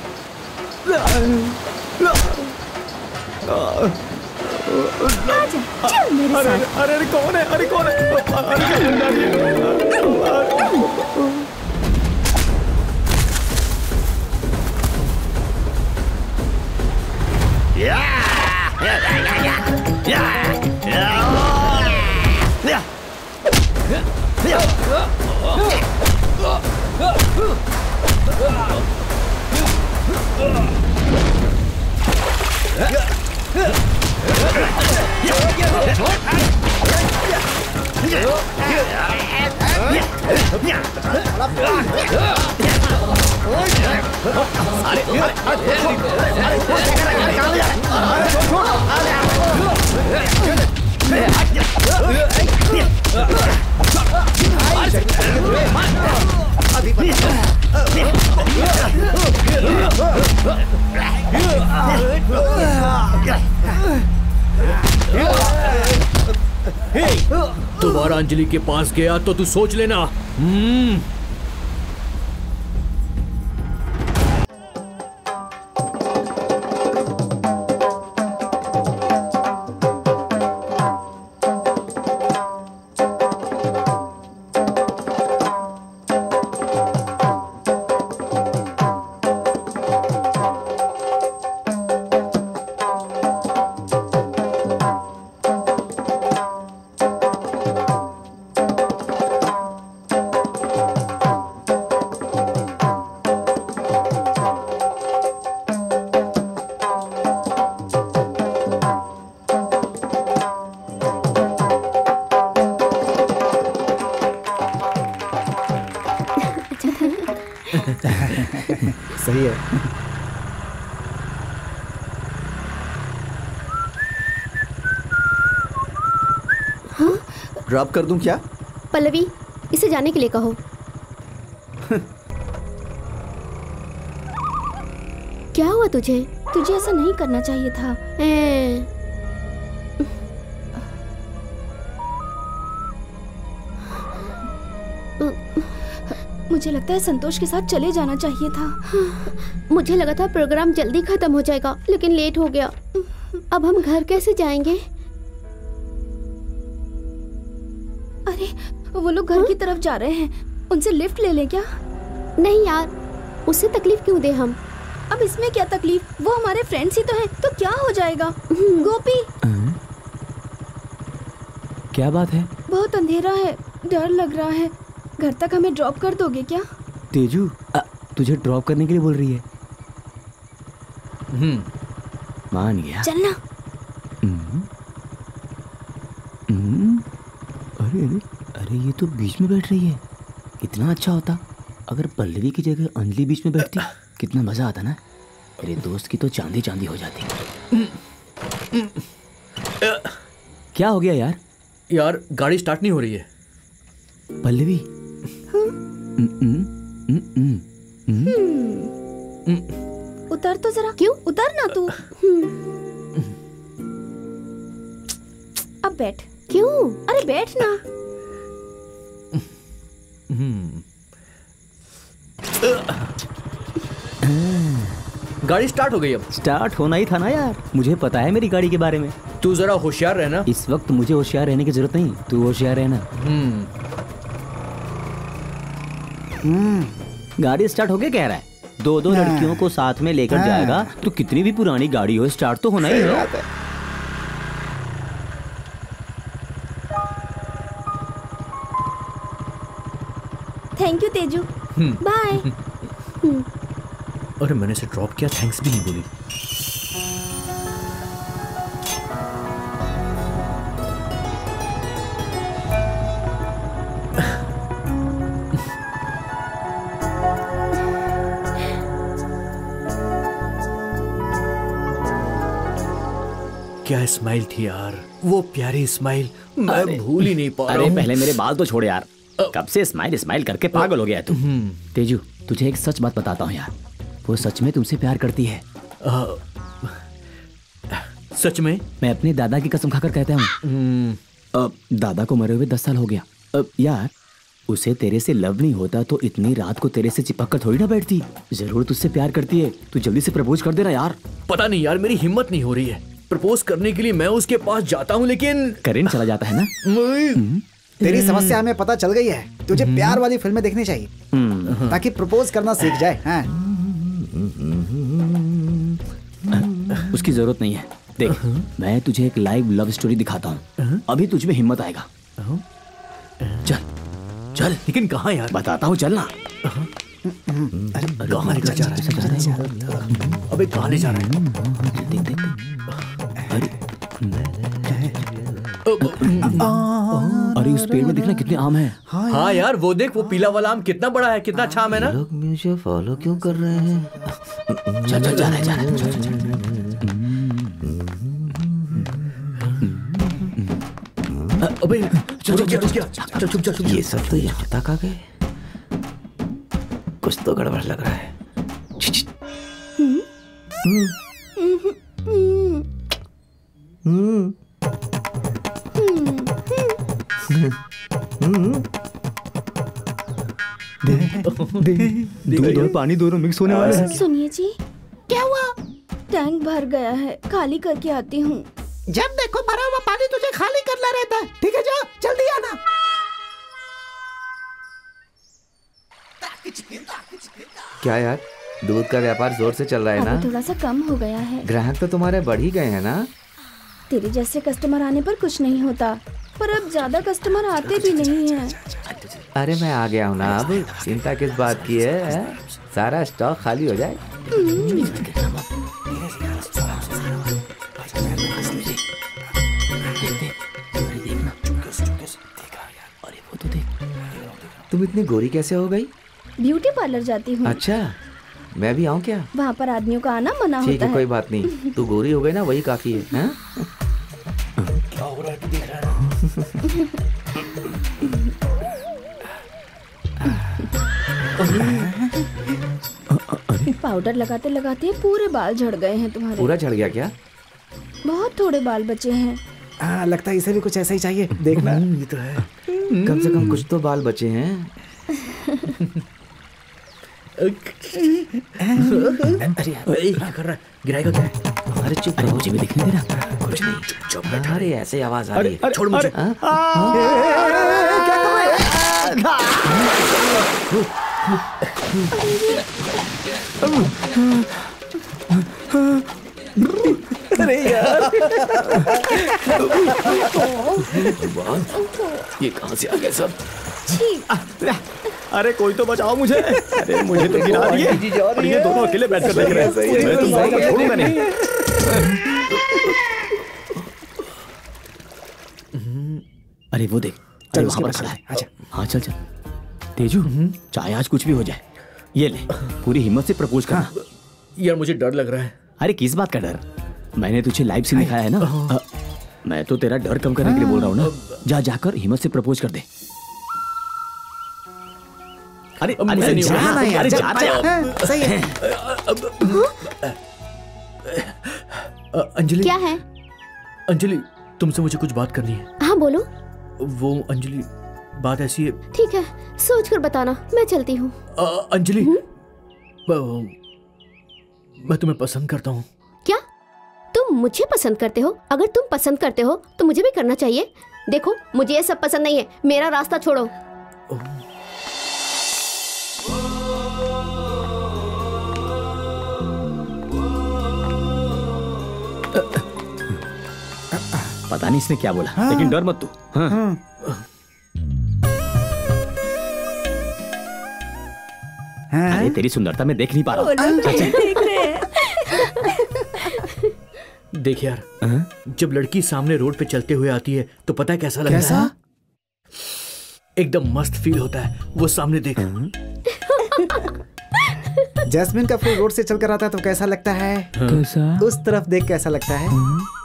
आजा, चल मेरे अरे साथ। अरे अरे कौन है? अरे कौन है? दोबारा अंजलि के पास गया तो तू सोच लेना। हम्म सही है। हाँ? ड्रॉप कर दूं क्या? पल्लवी, इसे जाने के लिए कहो। क्या हुआ तुझे? तुझे ऐसा नहीं करना चाहिए था। ए... मुझे लगता है संतोष के साथ चले जाना चाहिए था। मुझे लगा था प्रोग्राम जल्दी खत्म हो जाएगा, लेकिन लेट हो गया। अब हम घर कैसे जाएंगे? अरे वो लोग घर की तरफ जा रहे हैं, उनसे लिफ्ट ले लें क्या? नहीं यार, उससे तकलीफ क्यों दे हम? अब इसमें क्या तकलीफ, वो हमारे फ्रेंड्स ही तो हैं, तो क्या हो जाएगा। गोपी, क्या बात है? बहुत अंधेरा है, डर लग रहा है। घर तक हमें ड्रॉप कर दोगे क्या? तेजू, आ, तुझे ड्रॉप करने के लिए बोल रही है। हम्म मान गया। चलना। हम्म, हम्म, अरे अरे अरे ये तो बीच में बैठ रही है। कितना अच्छा होता अगर पल्लवी की जगह अंजलि बीच में बैठती, कितना मजा आता ना। मेरे दोस्त की तो चांदी चांदी हो जाती। क्या हो गया यार? यार गाड़ी स्टार्ट नहीं हो रही है। पल्लवी, उतर तो जरा। क्यों? उतर ना तू। अब बैठ। क्यों? अरे बैठ ना। गाड़ी स्टार्ट हो गई। अब स्टार्ट होना ही था ना यार, मुझे पता है मेरी गाड़ी के बारे में। तू जरा होशियार रहना। इस वक्त मुझे होशियार रहने की जरूरत नहीं, तू होशियार रहना। हम्म हम्म गाड़ी स्टार्ट हो गया कह रहा है। दो दो लड़कियों को साथ में लेकर हाँ। जाएगा तो कितनी भी पुरानी गाड़ी हो स्टार्ट तो होना ही है। Thank you Teju, bye. अरे मैंने इसे ड्रॉप किया, थैंक्स भी नहीं बोली। क्या स्माइल थी यार, वो प्यारी स्माइल, मैं भूल ही नहीं पा रहा अरे हूं। पहले मेरे बाल तो छोड़ यार, कब से स्माइल स्माइल करके पागल हो गया है तू। तेजू तुझे एक सच बात बताता हूँ यार, वो सच में तुमसे प्यार करती है। आ, सच में? मैं अपने दादा की कसम खाकर कहता हूँ। दादा को मरे हुए दस साल हो गया। अब यार उसे तेरे से लव नहीं होता तो इतनी रात को तेरे से चिपक कर थोड़ी ना बैठती। जरूर तुझसे प्यार करती है, तू जल्दी से प्रपोज कर देना यार। पता नहीं यार, मेरी हिम्मत नहीं हो रही है प्रपोज करने के लिए। मैं उसके पास जाता हूँ लेकिन करेंट चला जाता है ना। तेरी समस्या हमें पता चल गई है, तुझे प्यार वाली फिल्में देखनी चाहिए ताकि प्रपोज करना सीख जाए। हाँ। उसकी जरूरत नहीं है। देख मैं तुझे एक लाइव लव स्टोरी दिखाता हूँ, अभी तुझ में हिम्मत आएगा। चल चल। लेकिन कहाँ यार? बताता हूँ, चलना। कहाँ लेकर जा रहा है? अबे कहाँ ले जा रहा है? देख देख अरे अरे उस पेड़ में देखना कितने आम हैं। हाँ यार वो देख, वो पीला वाला आम कितना बड़ा है, कितना अच्छा आम है ना। लोग मुझे फॉलो क्यों कर रहे हैं? चल चल जा रहा है, जा रहा है। अबे चल चल चल चल चुप चुप। ये सब तो यहाँ तक आ गए, कुछ तो गड़बड़ लग रहा है। दूध और पानी दोनों मिक्स होने वाले हैं। सुनिए जी, क्या हुआ? टैंक भर गया है, खाली करके आती हूँ। जब देखो भरा हुआ पानी तुझे खाली करना रहता है। ठीक है जा, जल्दी आना। क्या यार, दूध का व्यापार जोर से चल रहा है ना? अभी थोड़ा सा कम हो गया है। ग्राहक तो तुम्हारे बढ़ ही गए हैं ना? तेरे जैसे कस्टमर आने पर कुछ नहीं होता, पर अब ज्यादा कस्टमर आते भी नहीं हैं। अरे मैं आ गया हूँ ना, अब चिंता किस बात की है, है? सारा स्टॉक खाली हो जाए। तुम इतनी गोरी कैसे हो गई? ब्यूटी पार्लर जाती हूँ। अच्छा, मैं भी आऊँ क्या? वहाँ पर आदमियों का आना मना ठीक होता है, है। कोई बात नहीं, तू गोरी हो गई ना वही काफी है, हैं? क्या हो रहा है, देख रहा है? पाउडर लगाते लगाते पूरे बाल झड़ गए हैं तुम्हारे। पूरा झड़ गया क्या? बहुत थोड़े बाल बचे हैं। हाँ, लगता है इसे भी कुछ ऐसा ही चाहिए। देखना ये तो है। कम से कम कुछ तो बाल बचे हैं। अरे क्या कर रहा है? गिराएगा क्या है? अरे चुप रहो, मुझे भी दिखने दे रहा। कुछ नहीं, चुप चुप बैठा। अरे ऐसे आवाज आ रही है। छोड़ मुझे। अरे यार, ये कहाँ से आ गए सब? अरे कोई तो बचाओ मुझे। अरे मुझे तो गिरा दिए और ये दोनों अकेले बैठकर देख रहे हैं। मैं तो भाई छोड़ूंगा नहीं। अरे वो देख, अरे वहाँ पर खड़ा है। अच्छा हाँ चल चल। तेजू चाहे आज कुछ भी हो जाए, ये ले पूरी हिम्मत से प्रपोज करना। यार मुझे डर लग रहा है। अरे किस बात का डर? मैंने तुझे लाइव सीन दिखाया है ना। अ, मैं तो तेरा डर कम करने के लिए बोल रहा हूँ ना। जा जाकर हिम्मत से प्रपोज कर दे। अरे अब मुझे अरे नहीं जा होगा। ना यार, अरे जा, जा, जा। हाँ, सही है। अ, अंजलि। क्या है? अंजलि, तुमसे मुझे कुछ बात करनी है। हाँ बोलो। वो अंजलि, बात ऐसी है। ठीक है, सोच कर बताना, मैं चलती हूँ। अ, अंजलि, ब- मैं तुम्हें पसंद करता हूँ। क्या तुम मुझे पसंद करते हो? अगर तुम पसंद करते हो तो मुझे भी करना चाहिए। देखो मुझे ये सब पसंद नहीं है, मेरा रास्ता छोड़ो। पता नहीं इसने क्या बोला, हाँ। लेकिन डर मत तू। हाँ। हाँ। हाँ। अरे तेरी सुंदरता मैं देख नहीं पा रहा हूँ। देख रहे हैं। देख यार, जब लड़की सामने रोड पे चलते हुए आती है तो पता है कैसा लगता कैसा? है? एकदम मस्त फील होता है वो सामने देख। जैस्मिन का फूल रोड से चलकर आता है तो कैसा लगता है? कैसा? उस तरफ देख कैसा लगता है?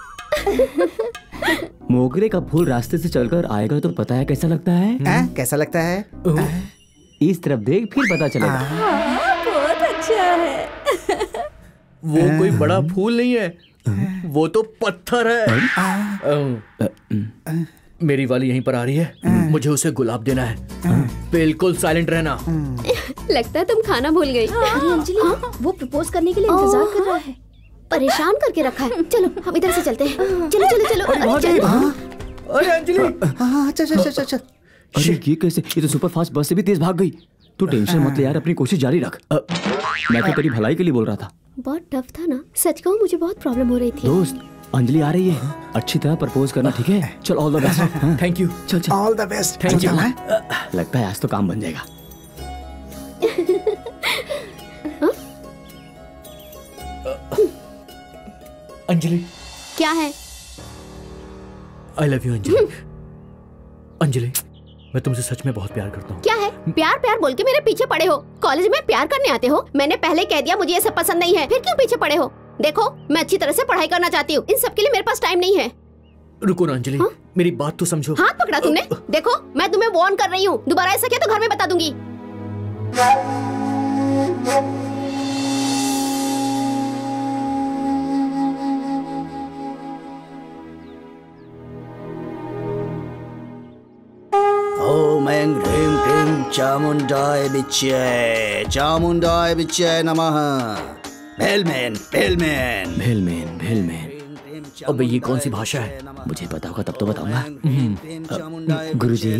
मोगरे का फूल रास्ते से चलकर आएगा तो पता है कैसा लगता है? आ, कैसा लगता है? इस तरफ देख फिर पता चलेगा। बहुत अच्छा है। वो कोई बड़ा फूल नहीं है, वो तो पत्थर है। मेरी वाली यहीं पर आ रही है, मुझे उसे गुलाब देना है। बिल्कुल साइलेंट रहना। लगता है तुम खाना भूल गई। अरे अंजलि, वो प्रपोज करने के लिए इंतजार कर रहा है, परेशान करके रखा है। चलो हम इधर से चलते हैं। चलो चलो चलो। अरे चलो। अरे अंजलि, अच्छा अच्छा अच्छा अच्छा। अरे ये कैसे? ये तो सुपर फास्ट बस से भी तेज भाग गई। तू टेंशन मत ले यार, अपनी कोशिश जारी रख। मैं तो तेरी भलाई के लिए बोल रहा था। बहुत टफ था ना, सच कहूँ मुझे बहुत प्रॉब्लम हो रही थी। दोस्त, अंजलि आ रही है, अच्छी तरह प्रपोज करना, ठीक है? चल all the best. Thank you. चल चल all the best. Thank you. लगता है आज तो काम बन जाएगा। अंजलि, क्या है? I love you Anjali. Anjali, मैं तुमसे सच में बहुत प्यार करता हूँ। क्या है? प्यार प्यार बोल के मेरे पीछे पड़े हो? कॉलेज में प्यार करने आते हो? मैंने पहले कह दिया मुझे ये सब पसंद नहीं है, फिर क्यों पीछे पड़े हो? देखो मैं अच्छी तरह से पढ़ाई करना चाहती हूँ, इन सब के लिए मेरे पास टाइम नहीं है। रुको ना अंजलि, हा? मेरी बात तो समझो। हाथ पकड़ा तुमने? देखो मैं तुम्हें वार्न कर रही हूँ, दोबारा ऐसा किया तो घर में बता दूंगी। ओम ऐं ह्रीं क्लीं चामुंडाय विच्चे चामुंडाय विच्चे नमः। भेलमैन भेलमैन भेलमैन भेलमैन। अबे ये कौन सी भाषा है? मुझे पता होगा तब तो बताऊंगा। गुरुजी।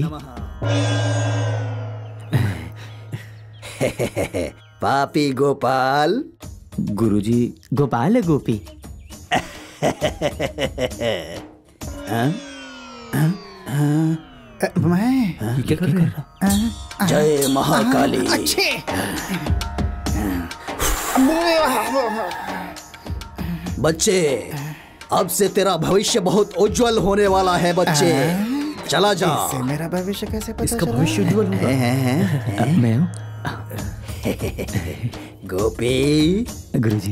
पापी गोपाल। गुरुजी गोपाल है गोपी। हाँ? हाँ? हाँ? मैं क्या कर रहा? जय महाकाली। अच्छे। बच्चे, अब से तेरा भविष्य बहुत उज्जवल होने वाला है बच्चे। चला जा। इससे मेरा भविष्य कैसे पता इसका चला? भविष्य उज्जवल होगा। मैं हूँ गोपी। गुरुजी।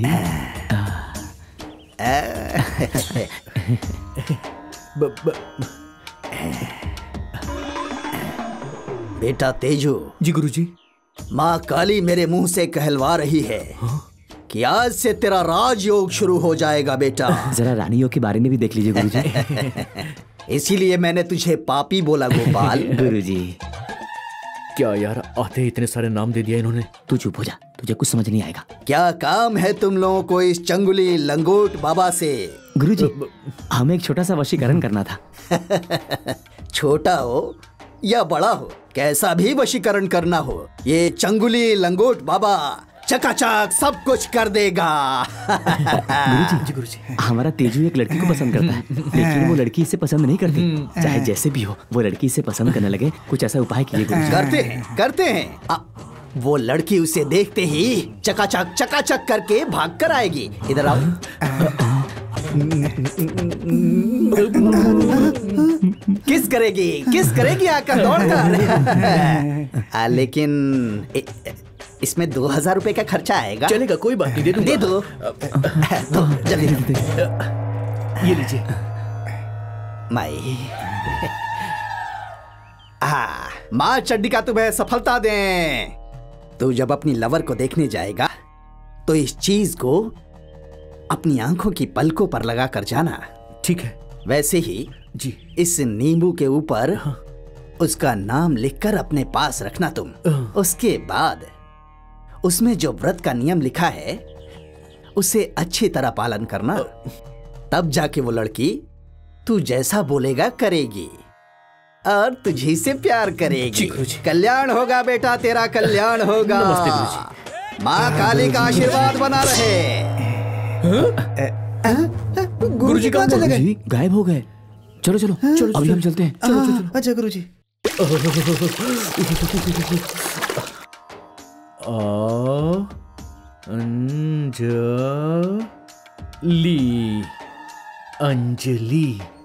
बेटा तेजू। जी गुरुजी। माँ काली मेरे मुंह से कहलवा रही है कि आज से तेरा राजयोग शुरू हो जाएगा बेटा। जरा रानियों के बारे में भी देख लीजिए गुरुजी। इसीलिए मैंने तुझे पापी बोला गोपाल। गुरुजी। क्या यार, आते ही इतने सारे नाम दे दिया इन्होंने। तू चुप हो जा, तुझे कुछ समझ नहीं आएगा। क्या काम है तुम लोगों को इस चंगुली लंगोट बाबा से? गुरुजी, हमें एक छोटा सा वशीकरण करना था। छोटा हो या बड़ा हो, कैसा भी वशीकरण करना हो, ये चंगुली लंगोट बाबा चकाचक सब कुछ कर देगा। गुरुजी, जी गुरुजी, हमारा तेजू एक लड़की को पसंद करता है, लेकिन वो लड़की इसे पसंद नहीं करती। चाहे जैसे भी हो, वो लड़की इसे पसंद करने लगे। कुछ ऐसा उपाय कीजिए गुरुजी। करते हैं, करते हैं। आ, वो लड़की उसे देखते ही चकाचक चकाचक करके भाग कर आएगी। इधर आओ। किस करेगी, किस करेगी आकर दौड़कर। लेकिन ए, इसमें दो हजार रुपए का खर्चा आएगा। चलेगा, कोई बात नहीं, दे दूंगा। दे दो। तो जल्दी ये लीजिए। माई। हाँ, माँ चड्डिका तुम्हें सफलता दें। तू जब अपनी लवर को देखने जाएगा तो इस चीज को अपनी आंखों की पलकों पर लगा कर जाना। ठीक है। वैसे ही जी, इस नींबू के ऊपर हाँ। उसका नाम लिखकर अपने पास रखना तुम। उसके बाद उसमें जो व्रत का नियम लिखा है उसे अच्छी तरह पालन करना। तब जाके वो लड़की तू जैसा बोलेगा करेगी और तुझी से प्यार करेगी। कल्याण होगा बेटा, तेरा कल्याण होगा। नमस्ते गुरुजी। माँ काली का आशीर्वाद बना रहे। गुरुजी कहाँ चले गए? गायब हो गए। चलो चलो चलो अभी हम चलते हैं। चलो चलो चलो। अच्छा गुरुजी। अंजलि अंजलि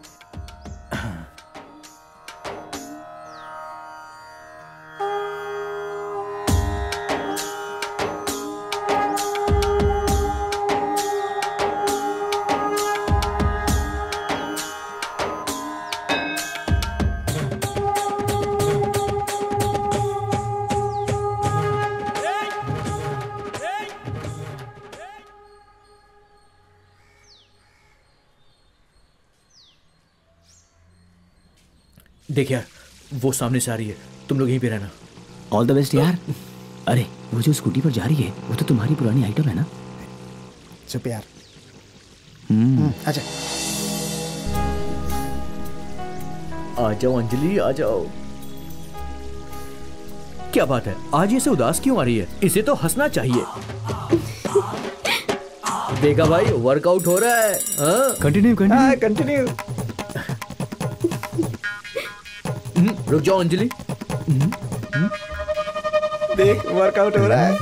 देख यार, वो सामने से आ रही है, तुम लोग यहीं पे रहना। ऑल द बेस्ट यार। अरे वो जो स्कूटी पर जा रही है वो तो तुम्हारी पुरानी आइटम है ना? चुप यार। अच्छा आ जाओ अंजलि, आ जाओ। क्या बात है, आज ये से उदास क्यों आ रही है? इसे तो हंसना चाहिए। देखा भाई, वर्कआउट हो रहा है। Continue continue continue. रुक जाओ अंजलि। देख वर्कआउट हो रहा है।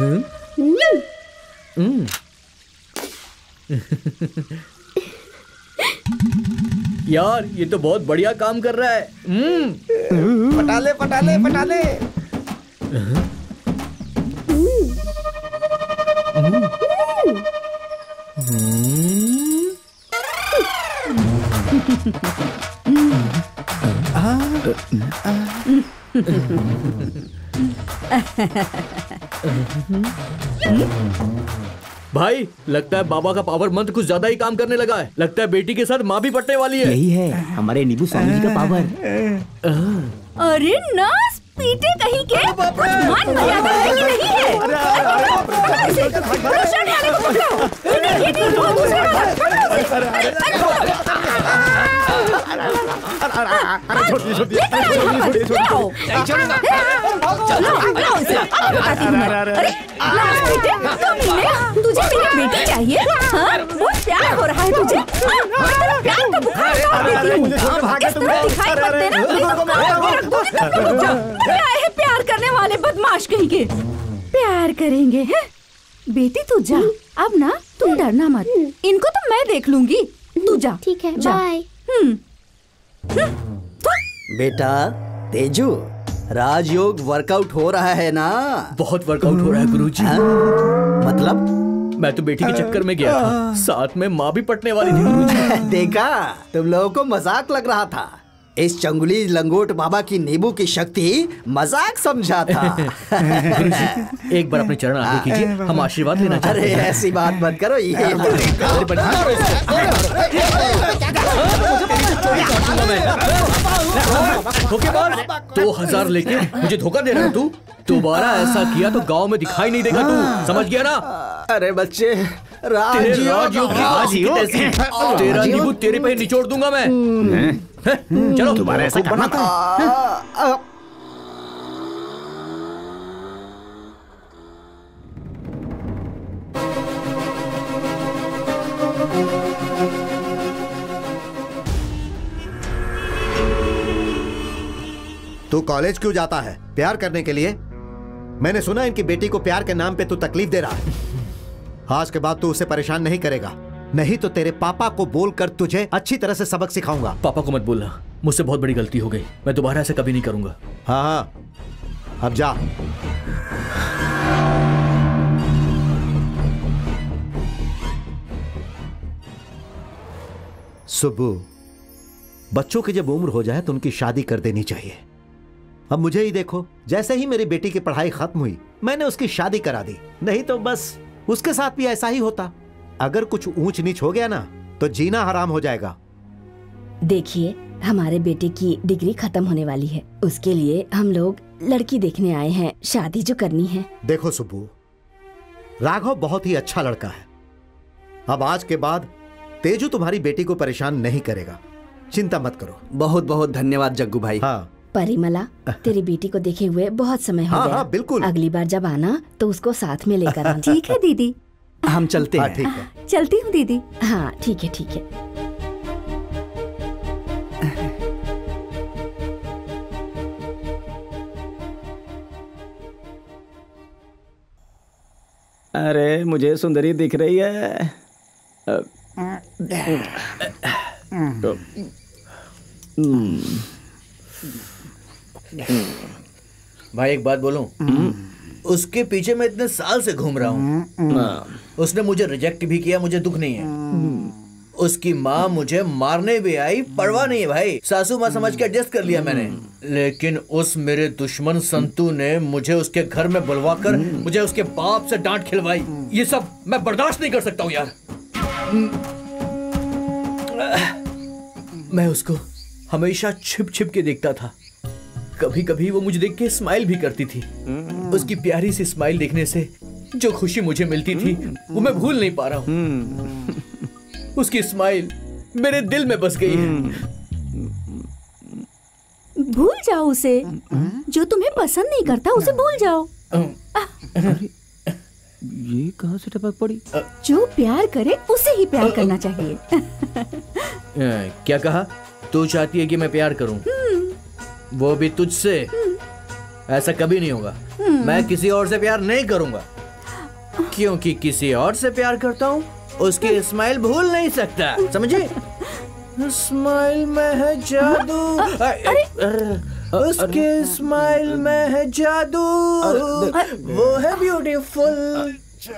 यार ये तो बहुत बढ़िया काम कर रहा है। पटाले पटाले पटाले। भाई लगता है बाबा का पावर मंत्र कुछ ज्यादा ही काम करने लगा है। लगता है बेटी के साथ माँ भी पटने वाली है। यही है हमारे नींबू स्वामी जी का पावर। अरे नास पीटे कहीं के, कुछ मान मर्यादा है कि नहीं है? रोशन वाले को पकड़ो। इन्हें ये नहीं दो दूसरे को अरे छोटी छोटी छोटी छोटी तुझे मेरी बेटी चाहिए? हाँ? बहुत प्यार हो रहा है तुझे? प्यार का बुखार दिखाई पड़ते ना? क्या है प्यार करने वाले बदमाश कहीं के? प्यार करेंगे हैं? बेटी तू जा अब ना, तुम डरना मत, इनको तो मैं देख लूंगी। तू जा। ठीक है, बाय। बेटा तेजू, राजयोग वर्कआउट हो रहा है ना? बहुत वर्कआउट हो रहा है गुरुजी। मतलब मैं तो बेटी के चक्कर में गया था, साथ में माँ भी पटने वाली थी गुरुजी। देखा, तुम लोगों को मजाक लग रहा था। इस चंगुली लंगोट बाबा की नींबू की शक्ति मजाक समझा था। गुरुजी एक बार अपने चरण आगे कीजिए, हम आशीर्वाद लेना चाहते हैं। अरे ऐसी बात मत करो। ये धोखेबाज, दो हजार लेके मुझे धोखा दे रहा है तू। दोबारा ऐसा किया तो गांव में दिखाई नहीं देगा तू, समझ गया ना? अरे बच्चे, राजयोग तेरा नींबू तेरे पे निचोड़ दूंगा मैं। चलो दोबारा ऐसा करना था। तू कॉलेज क्यों जाता है? प्यार करने के लिए? मैंने सुना इनकी बेटी को प्यार के नाम पे तू तकलीफ दे रहा है। आज के बाद तू उसे परेशान नहीं करेगा, नहीं तो तेरे पापा को बोलकर तुझे अच्छी तरह से सबक सिखाऊंगा। पापा को मत बोलना, मुझसे बहुत बड़ी गलती हो गई, मैं दोबारा ऐसा कभी नहीं करूंगा। हाँ हाँ अब जा। सुब्बू, बच्चों की जब उम्र हो जाए तो उनकी शादी कर देनी चाहिए। अब मुझे ही देखो, जैसे ही मेरी बेटी की पढ़ाई खत्म हुई मैंने उसकी शादी करा दी, नहीं तो बस उसके साथ भी ऐसा ही होता। अगर कुछ ऊंच नीच हो गया ना तो जीना हराम हो जाएगा। देखिए, हमारे बेटे की डिग्री खत्म होने वाली है, उसके लिए हम लोग लड़की देखने आए हैं, शादी जो करनी है। देखो सुब्बू, राघव बहुत ही अच्छा लड़का है। अब आज के बाद तेजू तुम्हारी बेटी को परेशान नहीं करेगा, चिंता मत करो। बहुत बहुत धन्यवाद जग्गू भाई। हाँ परिमला, तेरी बेटी को देखे हुए बहुत समय हो हाँ, गया। हाँ, बिल्कुल। अगली बार जब आना तो उसको साथ में लेकर आना। ठीक है दीदी, हम चलते हैं। ठीक है, चलती हूँ दीदी। हाँ ठीक है ठीक है। अरे मुझे सुंदरी दिख रही है। अ, तो, भाई एक बात बोलूं? उसके पीछे मैं इतने साल से घूम रहा हूँ। उसने मुझे रिजेक्ट भी किया, मुझे दुख नहीं है। उसकी माँ मुझे मारने भी आई, परवाह नहीं है भाई, सासू माँ समझ के एडजस्ट कर लिया मैंने। लेकिन उस मेरे दुश्मन संतू ने मुझे उसके घर में बुलवाकर मुझे उसके बाप से डांट खिलवाई। ये सब मैं बर्दाश्त नहीं कर सकता हूँ यार। मैं उसको हमेशा छिप छिप के देखता था। कभी कभी वो मुझे देख के स्माइल भी करती थी। उसकी प्यारी सी स्माइल देखने से जो खुशी मुझे मिलती थी वो मैं भूल नहीं पा रहा हूँ। उसकी स्माइल मेरे दिल में बस गई है। भूल जाओ उसे। जो तुम्हें पसंद नहीं करता उसे भूल जाओ। ये कहाँ से टपक पड़ी? जो प्यार करे उसे ही प्यार करना चाहिए। क्या कहा? तू चाहती है कि मैं प्यार करूं? वो भी तुझसे? ऐसा कभी नहीं होगा। मैं किसी और से प्यार नहीं करूंगा, क्योंकि किसी और से प्यार करता हूं उसकी स्माइल भूल नहीं सकता, समझे? स्माइल में है जादू, उसके स्माइल में है जादू, वो है ब्यूटीफुल।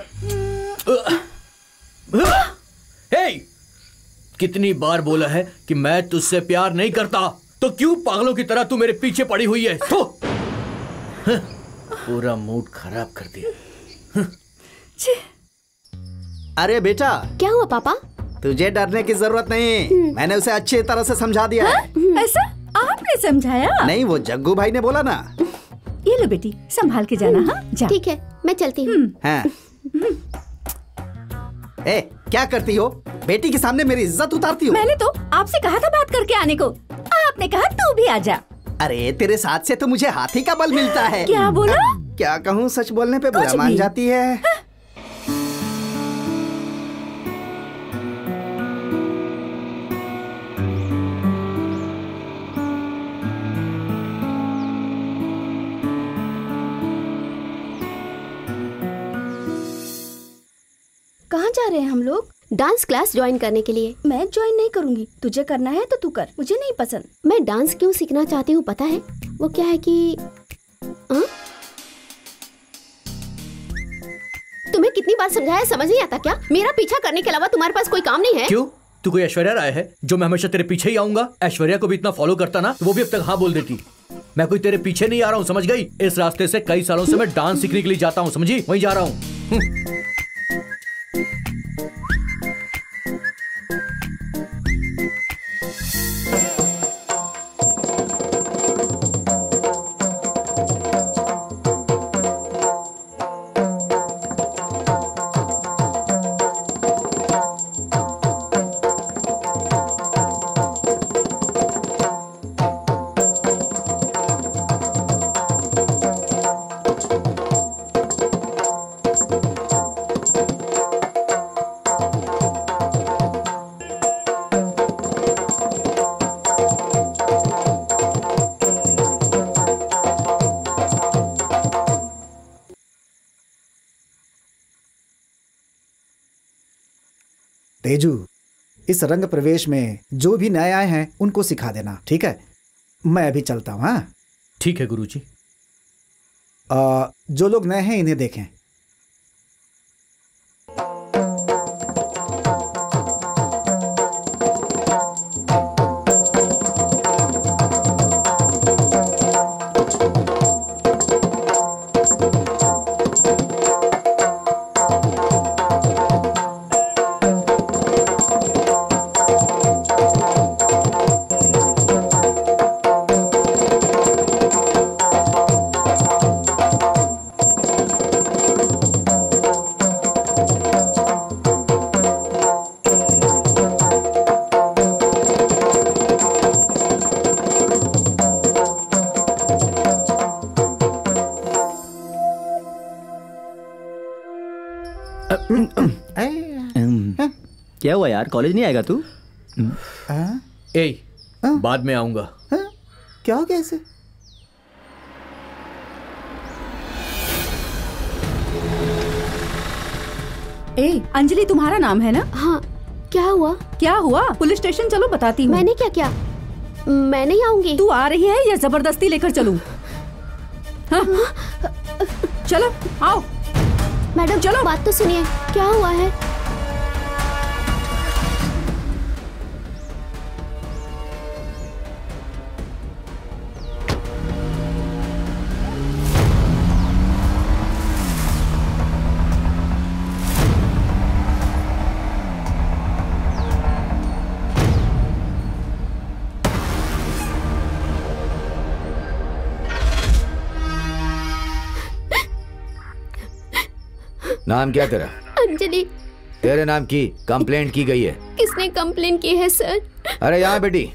हे, कितनी बार बोला है कि मैं तुझसे प्यार नहीं करता, तो क्यों पागलों की तरह तू मेरे पीछे पड़ी हुई है? तो पूरा मूड खराब कर दिया। अरे बेटा, क्या हुआ पापा? तुझे डरने की जरूरत नहीं, मैंने उसे अच्छी तरह से समझा दिया है। ऐसा आपने समझाया? नहीं, वो जग्गू भाई ने बोला ना। ये लो बेटी, संभाल के जाना। हाँ, जा। ठीक है, मैं चलती हूँ। हाँ। ए, क्या करती हो? बेटी के सामने मेरी इज्जत उतारती हो। मैंने तो आपसे कहा था बात करके आने को, आपने कहा तू भी आजा। अरे तेरे साथ से तो मुझे हाथी का बल मिलता है। क्या बोला? क्या कहूँ, सच बोलने पे बुरा मान जाती है। हा? कहाँ जा रहे हैं हम लोग? डांस क्लास ज्वाइन करने के लिए। मैं ज्वाइन नहीं करूंगी, तुझे करना है तो तू कर, मुझे नहीं पसंद। मैं डांस क्यों सीखना चाहती हूँ पता है? वो क्या है कि आ? तुम्हें कितनी बार समझाया, समझ नहीं आता क्या? मेरा पीछा करने के अलावा तुम्हारे पास कोई काम नहीं है? क्यों? तू कोई ऐश्वर्या राय है जो मैं हमेशा तेरे पीछे ही आऊंगा? ऐश्वर्या को भी इतना फॉलो करता ना तो वो भी अब तक हाँ बोल देती। मैं कोई तेरे पीछे नहीं आ रहा हूँ, समझ गई? इस रास्ते से कई सालों से मैं डांस सीखने के लिए जाता हूँ, समझी? वहीं जा रहा हूँ। तेजू, इस रंग प्रवेश में जो भी नए आए हैं उनको सिखा देना, ठीक है? मैं अभी चलता हूँ। हाँ ठीक है गुरुजी। आ, जो लोग नए हैं इन्हें देखें। क्या हुआ यार, कॉलेज नहीं आएगा तू? ए, बाद में आऊंगा। क्या हो गया इसे? ए अंजलि तुम्हारा नाम है ना? हाँ। क्या हुआ? क्या हुआ? पुलिस स्टेशन चलो, बताती हूँ। मैंने क्या किया? मैं नहीं आऊंगी। तू आ रही है या जबरदस्ती लेकर चलूं? हाँ? चलो आओ। मैडम चलो, बात तो सुनिए, क्या हुआ है? नाम क्या तेरा? अंजलि। तेरे नाम की कंप्लेंट की गई है। किसने कंप्लेंट की है सर? अरे यहाँ बेटी,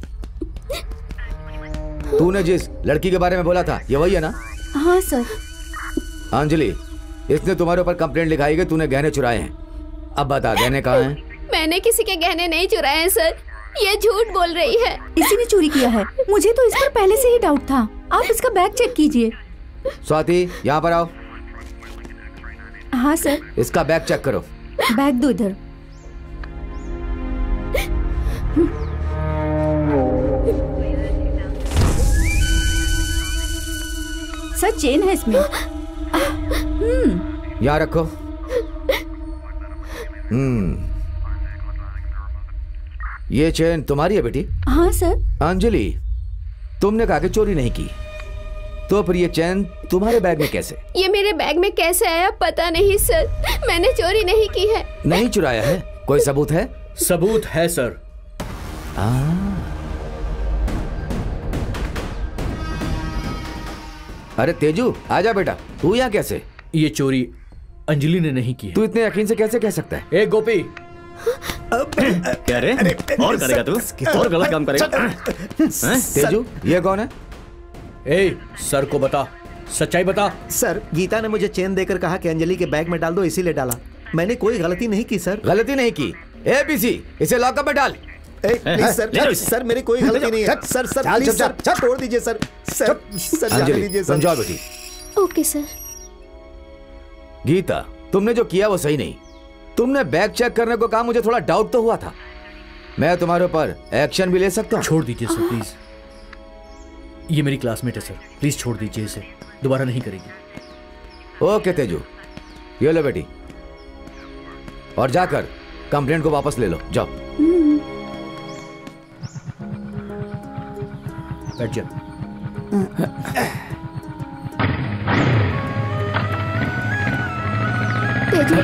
तूने जिस लड़की के बारे में बोला था ये वही है ना? हाँ सर। अंजलि, इसने तुम्हारे ऊपर कंप्लेंट लिखाई कि तूने गहने चुराए हैं। अब बता, गहने कहाँ हैं? मैंने किसी के गहने नहीं चुराए हैं सर, ये झूठ बोल रही है। इसी ने चोरी किया है। मुझे तो इस पर पहले से ही डाउट था। आप इसका बैग चेक कीजिए। स्वाति, यहाँ पर आओ। हाँ सर। इसका बैग चेक करो। बैग दो इधर। सर चेन है इसमें। हम्म। यहाँ रखो। हम्म, ये चेन तुम्हारी है बेटी? हाँ सर। अंजलि, तुमने कहा कि चोरी नहीं की, तो फिर ये चैन तुम्हारे बैग में कैसे? ये मेरे बैग में कैसे आया पता नहीं सर, मैंने चोरी नहीं की है। नहीं चुराया है? कोई सबूत है? सबूत है सर। आ, अरे तेजू, आजा बेटा। तू यहाँ कैसे? ये चोरी अंजलि ने नहीं की है। तू इतने यकीन से कैसे कह सकता है? ए गोपी, क्या रे? और करेगा तू? और गलत काम करेगा? तेजू, ये कौन है? ए, सर को बता, सच्चाई बता। सर, गीता ने मुझे चेन देकर कहा कि अंजलि के बैग में डाल दो, इसीलिए डाला। मैंने कोई गलती नहीं की सर। गलती नहीं की? ए पीसी, इसे लॉकअप में डाल। ए, नहीं सर, सर मेरी कोई गलती नहीं है। सर सर प्लीज सर, छोड़ दीजिए सर। सर सर जाने दीजिए सर। समझाओ बेटी। Okay sir. गीता, तुमने जो किया वो सही नहीं। तुमने बैग चेक करने को कहा, मुझे थोड़ा डाउट तो हुआ था। मैं तुम्हारे ऊपर एक्शन भी ले सकता हूँ। छोड़ दीजिए सर प्लीज। ये मेरी क्लासमेट है सर, प्लीज छोड़ दीजिए इसे, दोबारा नहीं करेगी। ओके तेजू, ये लो बेटी, और जाकर कंप्लेंट को वापस ले लो, जाओ। बैठ जा। तेजू,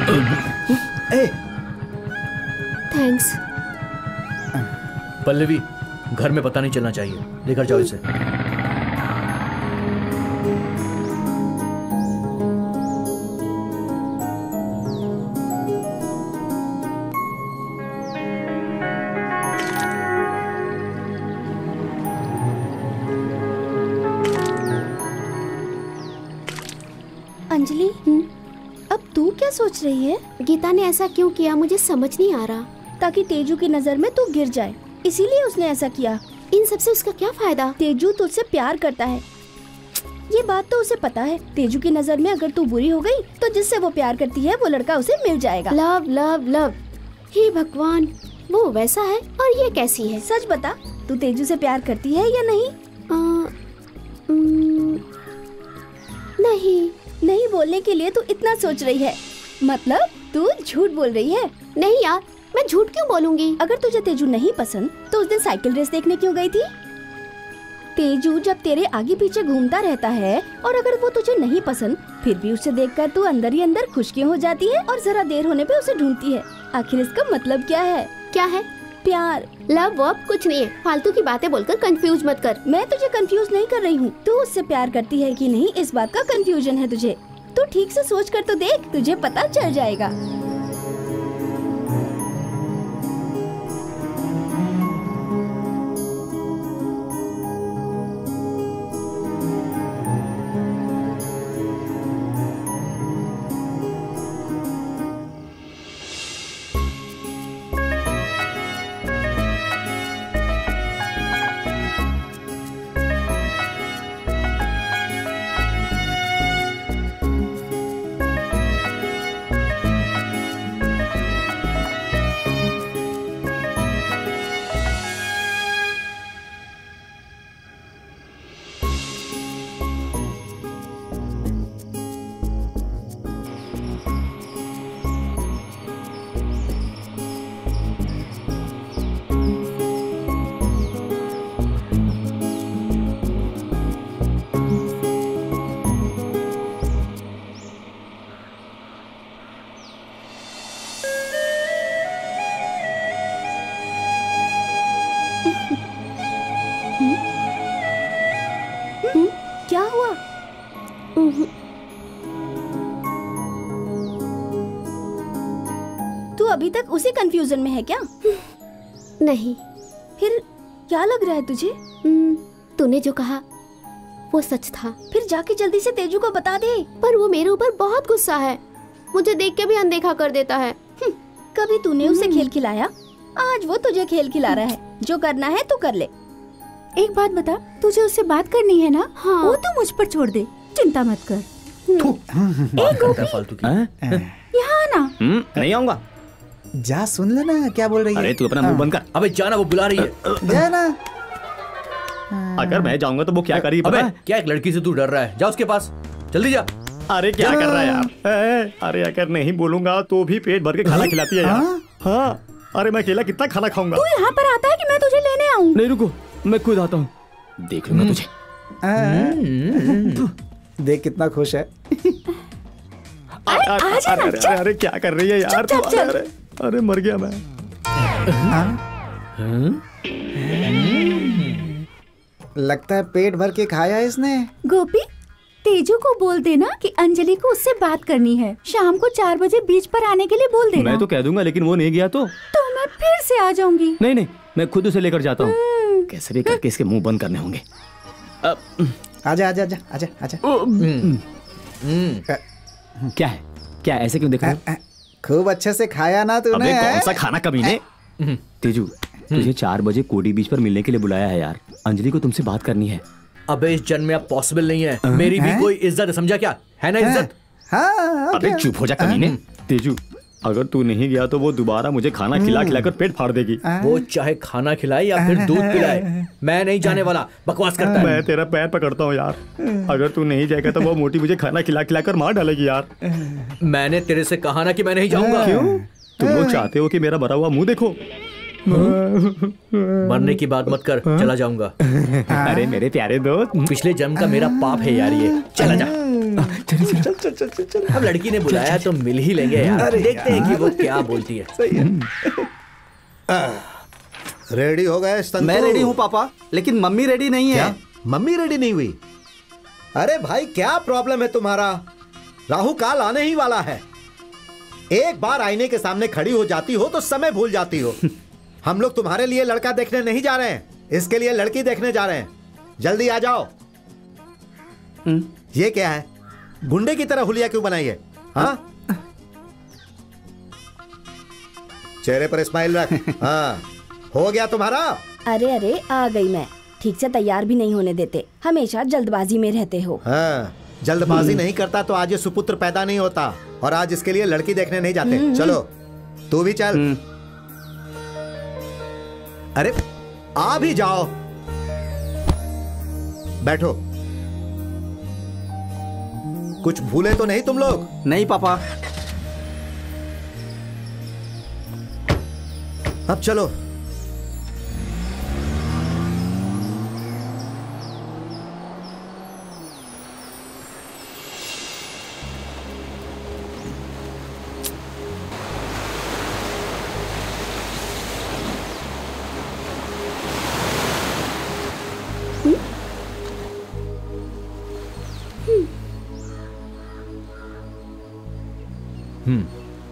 थैंक्स। पल्लवी, घर में पता नहीं चलना चाहिए, लेकर जाओ इसे। अंजलि, अब तू क्या सोच रही है? गीता ने ऐसा क्यों किया मुझे समझ नहीं आ रहा। ताकि तेजू की नजर में तू गिर जाए, इसीलिए उसने ऐसा किया। इन सब से उसका क्या फायदा? तेजू तुझसे प्यार करता है, ये बात तो उसे पता है। तेजू की नजर में अगर तू बुरी हो गई तो जिससे वो प्यार करती है वो लड़का उसे मिल जाएगा। लव लव लव, हे भगवान, वो वैसा है और ये कैसी है? सच बता, तू तेजू से प्यार करती है या नहीं? आ, न, नहीं। नहीं बोलने के लिए तू इतना सोच रही है, मतलब तू झूठ बोल रही है। नहीं यार, मैं झूठ क्यों बोलूंगी? अगर तुझे तेजू नहीं पसंद तो उस दिन साइकिल रेस देखने क्यों गई थी? तेजू जब तेरे आगे पीछे घूमता रहता है और अगर वो तुझे नहीं पसंद फिर भी उसे देखकर तू अंदर ही अंदर खुश क्यों हो जाती है और जरा देर होने पे उसे ढूंढती है? आखिर इसका मतलब क्या है? क्या है? प्यार। लव वर्ब कुछ नहीं है, फालतू की बातें बोलकर कंफ्यूज मत कर। मैं तुझे कंफ्यूज नहीं कर रही हूँ, तू उससे प्यार करती है कि नहीं इस बात का कंफ्यूजन है तुझे। तू ठीक से सोच कर तो देख, तुझे पता चल जाएगा। अभी तक उसी कंफ्यूजन में है क्या? नहीं। फिर क्या लग रहा है तुझे? तूने जो कहा वो सच था। फिर जाके जल्दी से तेजू को बता दे। पर वो मेरे ऊपर बहुत गुस्सा है, मुझे देख के भी अनदेखा कर देता है। कभी तूने उसे खेल खिलाया? आज वो तुझे खेल खिला रहा है। जो करना है तू कर ले। एक बात बता, तुझे उससे बात करनी है ना? हाँ। वो तो मुझ पर छोड़ दे, चिंता मत कर। एक गोपी, यहाँ ना। नहीं आऊंगा। जा सुन लेना क्या बोल रही है। अरे तू अपना मुंह बंद कर। अबे जाना, वो बुला रही है। जाना। अगर मैं जाऊंगा तो वो क्या करेगी पता अबे है? क्या एक लड़की से तू डर रहा है? जा उसके पास, जल्दी जा। अरे क्या कर रहा है यार? अरे अगर नहीं बोलूंगा तो भी पेट भर के खाना खिलाती है यार। हाँ, अरे मैं अकेला कितना खाना खाऊंगा? तू यहाँ पर आता है कि मैं तुझे लेने आऊँ? नहीं रुको, मैं खुद आता हूँ, देख लूंगा तुझे। देख कितना खुश है। अरे अरे अरे क्या कर रही है यार? अरे अरे मर गया मैं। लगता है पेट भर के खाया इसने। गोपी, तेजू को बोल देना कि अंजलि को उससे बात करनी है। शाम को चार बजे बीच पर आने के लिए बोल देना। मैं तो कह दूंगा, लेकिन वो नहीं गया तो तो मैं फिर से आ जाऊंगी। नहीं नहीं, मैं खुद उसे लेकर जाता हूँ। कैसे भी करके इसके मुंह बंद करने होंगे। आजा आजा आजा आजा आजा। क्या है? क्या ऐसे क्यों देख रहे हो? खूब अच्छे से खाया ना तूने? अबे कौन सा खाना कमीने? तेजू, तुझे चार बजे कोडी बीच पर मिलने के लिए बुलाया है यार। अंजलि को तुमसे बात करनी है। अबे इस जन्म में अब पॉसिबल नहीं है। मेरी भी कोई इज्जत है, समझा क्या? है ना इज्जत? हाँ। अबे चुप हो जा कमीने। तेजू, अगर तू नहीं गया तो वो दोबारा मुझे खाना खिला खिला कर पेट फाड़ देगी। वो चाहे खाना खिलाए या फिर दूध पिलाए, मैं नहीं जाने वाला। बकवास करता है। मैं तेरा पैर पकड़ता हूँ यार, अगर तू नहीं जाएगा तो वो मोटी मुझे खाना खिला खिला कर मार डालेगी यार। मैंने तेरे से कहा ना कि मैं नहीं जाऊंगा। क्यों? तुम लोग चाहते हो कि मेरा भरा हुआ मुंह देखो? मरने की बात मत कर, चला जाऊंगा। अरे मेरे प्यारे दोस्त, पिछले जन्म का मेरा पाप है यार ये। चला जा। चल चल चल चल चल चल। अब लड़की ने बुलाया तो मिल ही लेंगे यार। देखते हैं कि वो क्या बोलती है। सही है। रेडी हो गए संतू? मैं रेडी हूँ पापा, लेकिन मम्मी रेडी नहीं है। क्या? मम्मी रेडी नहीं हुई? अरे भाई क्या प्रॉब्लम है तुम्हारा? राहु काल आने ही वाला है। एक बार आईने के सामने खड़ी हो जाती हो तो समय भूल जाती हो। हम लोग तुम्हारे लिए लड़का देखने नहीं जा रहे हैं, इसके लिए लड़की देखने जा रहे हैं। जल्दी आ जाओ। ये क्या है? गुंडे की तरह हुलिया क्यों बनाई है? हाँ, चेहरे पर स्माइल रख। हाँ, हो गया तुम्हारा? अरे अरे आ गई मैं। ठीक से तैयार भी नहीं होने देते, हमेशा जल्दबाजी में रहते हो। हाँ, जल्दबाजी नहीं करता तो आज ये सुपुत्र पैदा नहीं होता, और आज इसके लिए लड़की देखने नहीं जाते। चलो तू भी चल। अरे आ भी जाओ, बैठो। कुछ भूले तो नहीं तुम लोग? नहीं पापा। अब चलो। हम्म,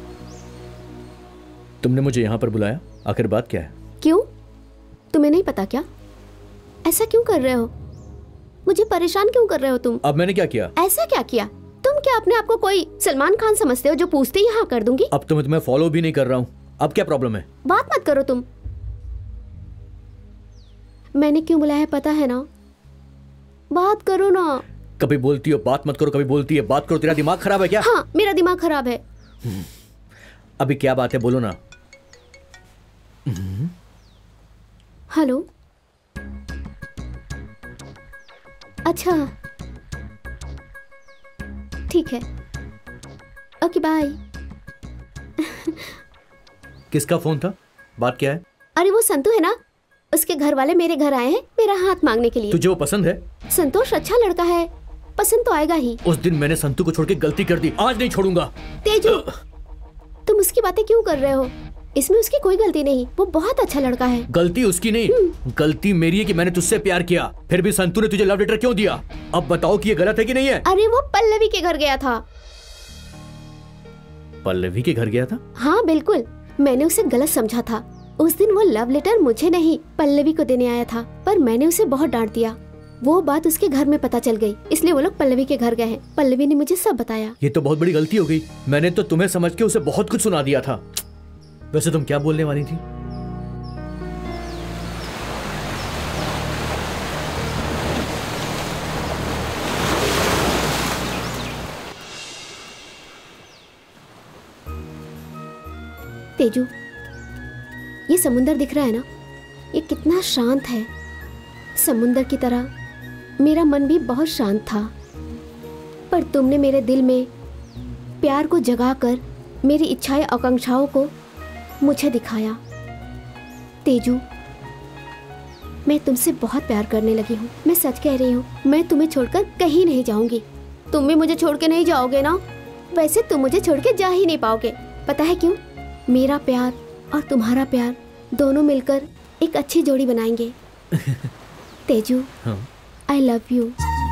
तुमने मुझे यहाँ पर बुलाया, आखिर बात क्या है? क्यों? तुम्हें नहीं पता क्या? ऐसा क्यों कर रहे हो? मुझे परेशान क्यों कर रहे हो तुम? अब मैंने क्या किया? ऐसा क्या किया? तुम क्या अपने आप को कोई सलमान खान समझते हो जो पूछते यहाँ कर दूंगी? अब तो मैं तुम्हें फॉलो भी नहीं कर रहा हूँ, अब क्या प्रॉब्लम है? बात मत करो तुम। मैंने क्यों बुलाया पता है ना? बात करो ना। कभी बोलती हो बात मत करो, कभी बोलती है बात करो। तेरा दिमाग खराब है क्या? हाँ, मेरा दिमाग खराब है। अभी क्या बात है, बोलो ना। हेलो। अच्छा ठीक है, ओके बाय। किसका फोन था? बात क्या है? अरे वो संतू है ना, उसके घर वाले मेरे घर आए हैं मेरा हाथ मांगने के लिए। तुझे वो पसंद है? संतोष अच्छा लड़का है, पसंद तो आएगा ही। उस दिन मैंने संतू को छोड़ के गलती कर दी, आज नहीं छोड़ूंगा। तेजू, तुम उसकी बातें क्यों कर रहे हो? इसमें उसकी कोई गलती नहीं, वो बहुत अच्छा लड़का है। गलती उसकी नहीं, गलती मेरी है कि मैंने तुझसे प्यार किया, फिर भी संतू ने तुझे लव लेटर क्यों दिया? अब बताओ कि ये गलत है कि नहीं है? अरे वो पल्लवी के घर गया था। पल्लवी के घर गया था? हाँ बिल्कुल, मैंने उसे गलत समझा था। उस दिन वो लव लेटर मुझे नहीं पल्लवी को देने आया था, पर मैंने उसे बहुत डांट दिया। वो बात उसके घर में पता चल गई, इसलिए वो लोग पल्लवी के घर गए हैं। पल्लवी ने मुझे सब बताया। ये तो बहुत बड़ी गलती हो गई। मैंने तो तुम्हें समझ के उसे बहुत कुछ सुना दिया था। वैसे तुम क्या बोलने वाली थी? तेजू, ये समुंदर दिख रहा है ना, ये कितना शांत है। समुंदर की तरह मेरा मन भी बहुत शांत था, पर तुमने मेरे दिल में प्यार को जगाकर मेरी इच्छाएं आकांक्षाओं को मुझे दिखाया। तेजू, मैं तुमसे बहुत प्यार करने लगी हूँ। मैं सच कह रही हूँ, मैं तुम्हें छोड़कर कहीं नहीं जाऊंगी। तुम भी मुझे छोड़ के नहीं जाओगे ना? वैसे तुम मुझे छोड़ के जा ही नहीं पाओगे। पता है क्यों? मेरा प्यार और तुम्हारा प्यार दोनों मिलकर एक अच्छी जोड़ी बनाएंगे। Teju, I love you.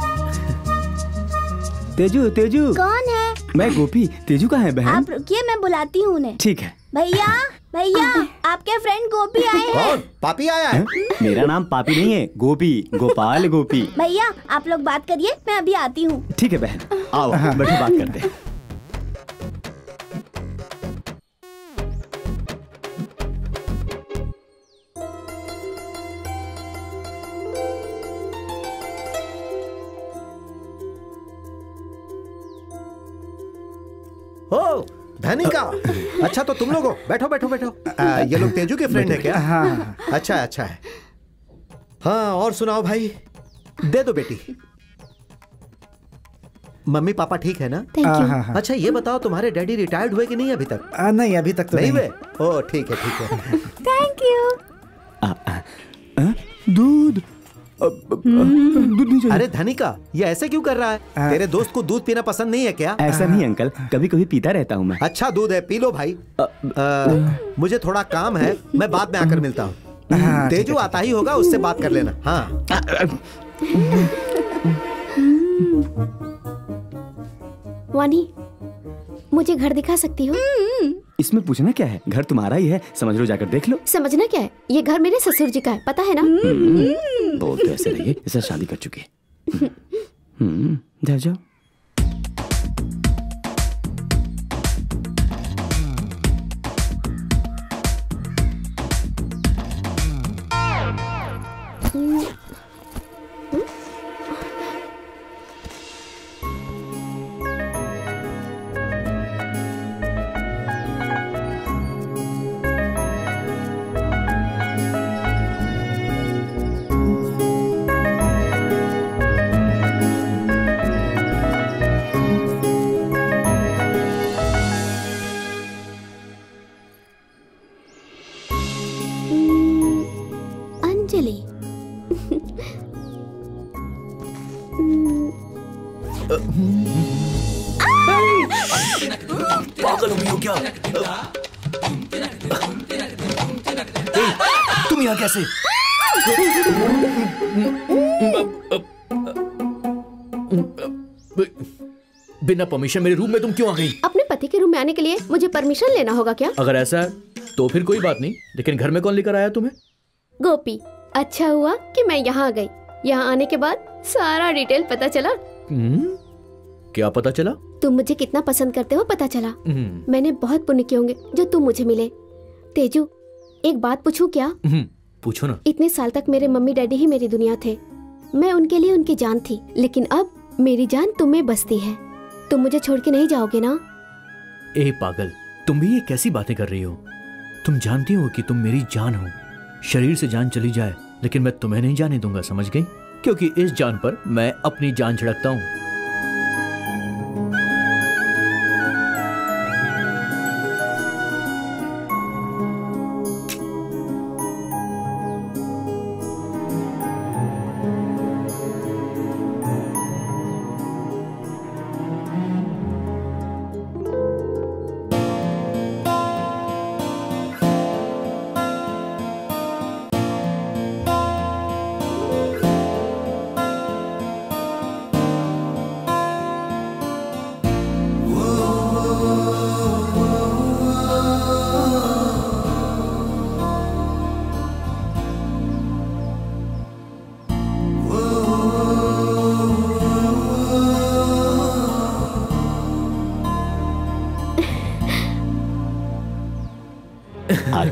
Teju, Teju. कौन है? मैं गोपी। तेजू कहाँ है बहन? आप रुकिए, मैं बुलाती हूँ उन्हें। ठीक है। भैया, भैया, आपके फ्रेंड गोपी आए हैं। कौन? पापी आया है? मेरा नाम पापी नहीं है, गोपी, गोपाल गोपी। भैया, आप लोग बात करिए, मैं अभी आती हूँ। ठीक है बहन, आओ बैठो बात करते हैं। ओ धनिका, अच्छा तो तुम लोग हो, बैठो बैठो बैठो। आ, ये लोग तेजू के फ्रेंड है क्या? हाँ। अच्छा अच्छा है। हाँ और सुनाओ भाई, दे दो बेटी। मम्मी पापा ठीक है ना? Thank you. हाँ, हाँ। अच्छा ये बताओ, तुम्हारे डैडी रिटायर्ड हुए कि नहीं अभी तक? आ, नहीं अभी तक तो नहीं नहीं, हुए। ओ ठीक है ठीक है। Thank you. दूध दूध नहीं चाहिए। अरे धनिका, ये ऐसे क्यों कर रहा है? हाँ। तेरे दोस्त को दूध पीना पसंद नहीं है क्या? ऐसा नहीं अंकल, कभी कभी पीता रहता हूँ मैं। अच्छा दूध है, पी लो भाई। आ, मुझे थोड़ा काम है, मैं बाद में आकर मिलता हूँ। हाँ, ठीक है, तेजू ठीक है। आता ही होगा, उससे बात कर लेना। हाँ वानी, मुझे घर दिखा सकती हो? इसमें पूछना क्या है, घर तुम्हारा ही है, समझ लो, जाकर देख लो। समझना क्या है, ये घर मेरे ससुर जी का है, पता है ना? बोलते ऐसे रहिए, इसे शादी कर चुके। हम्म, जाओ जाओ। अंजलि। पागल हो गई हो क्या? ए, तुम यहाँ कैसे? बिना परमिशन मेरे रूम में तुम क्यों आ गई? अपने पति के रूम में आने के लिए मुझे परमिशन लेना होगा क्या? अगर ऐसा है तो फिर कोई बात नहीं, लेकिन घर में कौन लेकर आया तुम्हें? गोपी, अच्छा हुआ कि मैं यहाँ आ गई। यहाँ आने के बाद सारा डिटेल पता चला। हम्म, क्या पता चला? तुम मुझे कितना पसंद करते हो पता चला। हम्म, मैंने बहुत पुण्य किए होंगे जो तुम मुझे मिले। तेजू, एक बात पूछूं क्या? हम्म, पूछो ना। इतने साल तक मेरे मम्मी डैडी ही मेरी दुनिया थे। मैं उनके लिए उनकी जान थी, लेकिन अब मेरी जान तुम में बसती है। तुम मुझे छोड़ के नहीं जाओगे ना? ए पागल, तुम भी ये कैसी बातें कर रही हो? तुम जानती हो कि तुम मेरी जान हो। शरीर से जान चली जाए लेकिन मैं तुम्हें नहीं जाने दूंगा, समझ गई? क्योंकि इस जान पर मैं अपनी जान छिड़कता हूँ।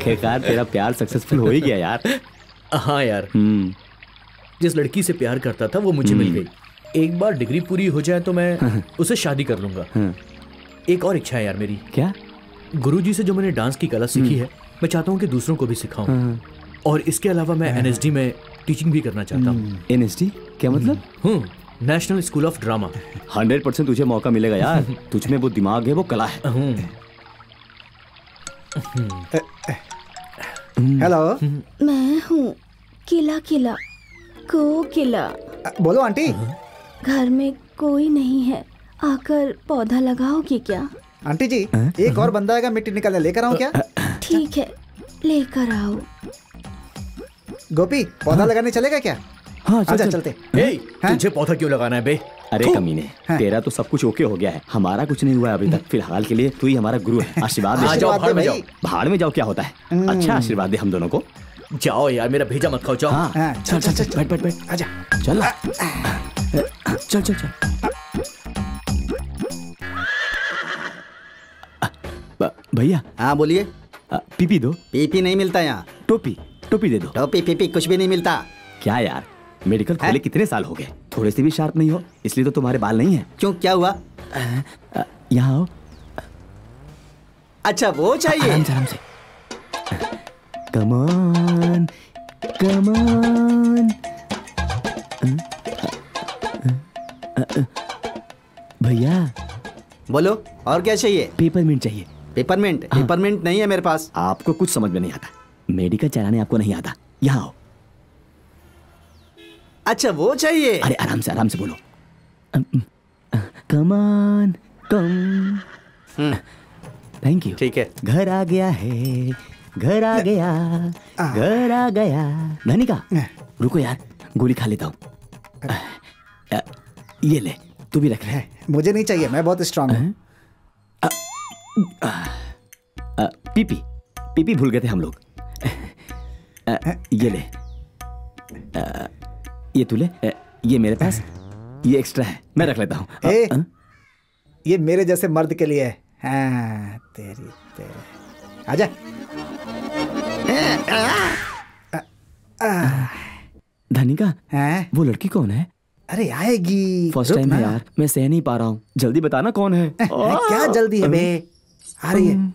आखिरकार तेरा प्यार सक्सेसफुल हो ही गया यार। हाँ यार, हम्म जिस लड़की से प्यार करता था वो मुझे मिल गई। एक बार डिग्री पूरी हो जाए तो मैं उसे शादी कर लूंगा। एक और इच्छा है यार मेरी। क्या? गुरुजी से जो मैंने डांस की कला सीखी है, मैं चाहता हूँ कि दूसरों को भी सिखाऊं। और इसके अलावा मैं एन एस डी में टीचिंग भी करना चाहता हूँ। एन एस डी क्या मतलब? हूँ national school of drama. Hundred percent तुझे मौका मिलेगा यार। तुझ में वो दिमाग है, वो कला है। हेलो, मैं हूँ किला किला को किला। बोलो आंटी। घर में कोई नहीं है, आकर पौधा लगाओगे क्या? आंटी जी, एक और बंदा आएगा, मिट्टी निकालने लेकर आऊँ क्या? ठीक है, लेकर आओ। गोपी, पौधा लगाने चलेगा क्या? हाँ चल, आजा चल। चलते। ए, तुझे पौधा क्यों लगाना है बे? अरे कमीने, तेरा तो सब कुछ ओके हो गया है, हमारा कुछ नहीं हुआ है अभी तक। फिलहाल के लिए तू ही हमारा गुरु है। आशीर्वाद दे। जाओ, भाड़ में जाओ। भाड़ में जाओ क्या होता है? अच्छा आशीर्वाद दे हम दोनों को। जाओ यार, मेरा भेजा मत खाओ। जाओ। हाँ, चल चल चल, बैठ बैठ बैठ। आजा चल चल चल चल। भैया। हाँ बोलिए। पीपी दो। पीपी नहीं मिलता यहाँ। टोपी टोपी दे दो। टोपी पीपी कुछ भी नहीं मिलता। क्या यार, मेडिकल खोले कितने साल हो गए, थोड़े से भी शार्प नहीं हो, इसलिए तो तुम्हारे बाल नहीं है। क्यों, क्या हुआ? यहाँ आओ। अच्छा वो चाहिए। आराम से आराम से। Come on come on. भैया बोलो, और क्या चाहिए? पेपरमिंट चाहिए। पेपरमिंट? पेपरमिंट नहीं है मेरे पास। आपको कुछ समझ में नहीं आता, मेडिकल चलाने आपको नहीं आता। यहाँ आओ। अच्छा वो चाहिए। अरे आराम से आराम से बोलो। Come on come. Thank you. ठीक है। घर आ गया है, घर आ गया, घर आ गया। धनिका रुको यार, गोली खा लेता हूँ। ये ले, तू भी रख ले। मुझे नहीं चाहिए, मैं बहुत स्ट्रांग हूँ। पीपी पीपी भूल गए थे हम लोग। ये ले, ये तू ले, ये मेरे पास, ये एक्स्ट्रा है, मैं रख लेता हूँ। ए, ये मेरे जैसे मर्द के लिए है। हाँ, तेरी तेरी। आजा। धनिका, वो लड़की कौन है? अरे आएगी। फर्स्ट टाइम है यार, मैं सह नहीं पा रहा हूँ, जल्दी बताना कौन है। क्या जल्दी है बे, आ रही है।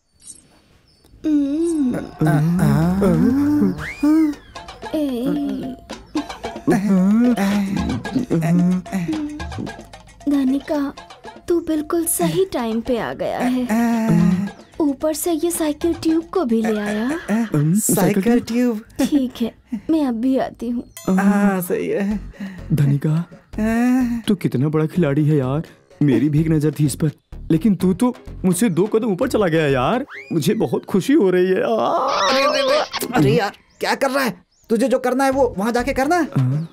धनिका, तू बिल्कुल सही टाइम पे आ गया है। ऊपर से ये साइकिल ट्यूब को भी ले आया। Cycle tube? ठीक है, मैं अब भी आती हूँ। हाँ सही है। धनिका, तू कितना बड़ा खिलाड़ी है यार, मेरी भी एक नजर थी इस पर, लेकिन तू तो मुझसे दो कदम ऊपर चला गया यार। मुझे बहुत खुशी हो रही है। अरे अरे अरे, अरे यार क्या कर रहा है? तुझे जो करना है वो वहाँ जाके करना है।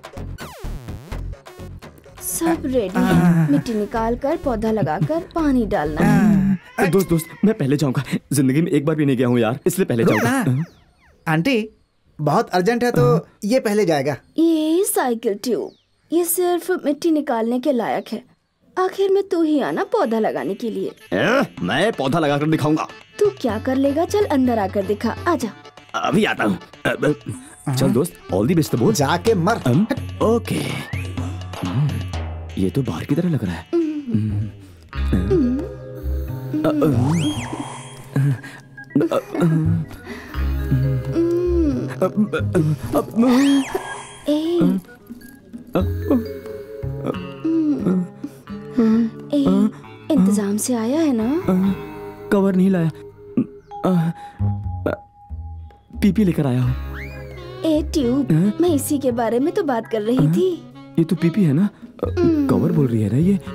सब रेडी है, मिट्टी निकाल कर पौधा लगाकर पानी डालना है। दोस्त दोस्त मैं पहले जाऊंगा, जिंदगी में एक बार भी नहीं गया हूँ यार, इसलिए पहले जाऊंगा। आंटी बहुत अर्जेंट है तो ये पहले जाएगा। ये साइकिल ट्यूब, ये सिर्फ मिट्टी निकालने के लायक है। आखिर में तू ही आना पौधा लगाने के लिए। ए, मैं पौधा लगाकर दिखाऊंगा। तू क्या कर लेगा, चल अंदर आकर दिखा। आजा। अभी आता हूँ। चल दोस्त, ऑल दी बेस्ट बोल। जाके मर। ओके। ये तो बाहर की तरह लग रहा है। ए, इंतजाम से आया है ना? कवर नहीं लाया, पीपी लेकर आया हूँ। ए ट्यूब, मैं इसी के बारे में तो बात कर रही थी। ये तो पीपी है ना, कवर बोल रही है ना ये।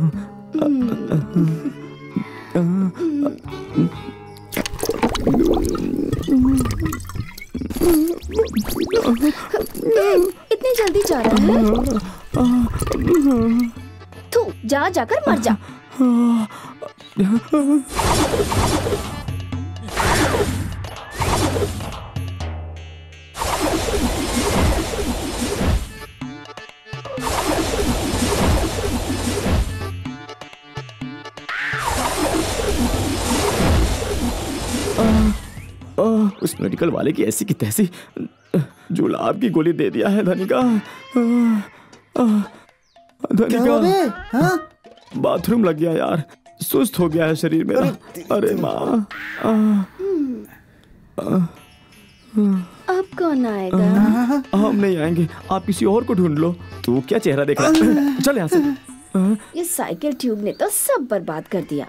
इतनी जल्दी जा रहा है? तू जा, जाकर मर जा। उस मेडिकल वाले की ऐसी की तैसी जुलाब की गोली दे दिया है धनिका। धनिका बाथरूम लग गया यार, सुस्त हो गया है शरीर मेरा। अरे माँ, अब कौन आएगा? हम नहीं आएंगे, आप किसी और को ढूंढ लो। तू क्या चेहरा देख रहा है? चल यहाँ से। ये साइकिल ट्यूब ने तो सब बर्बाद कर दिया।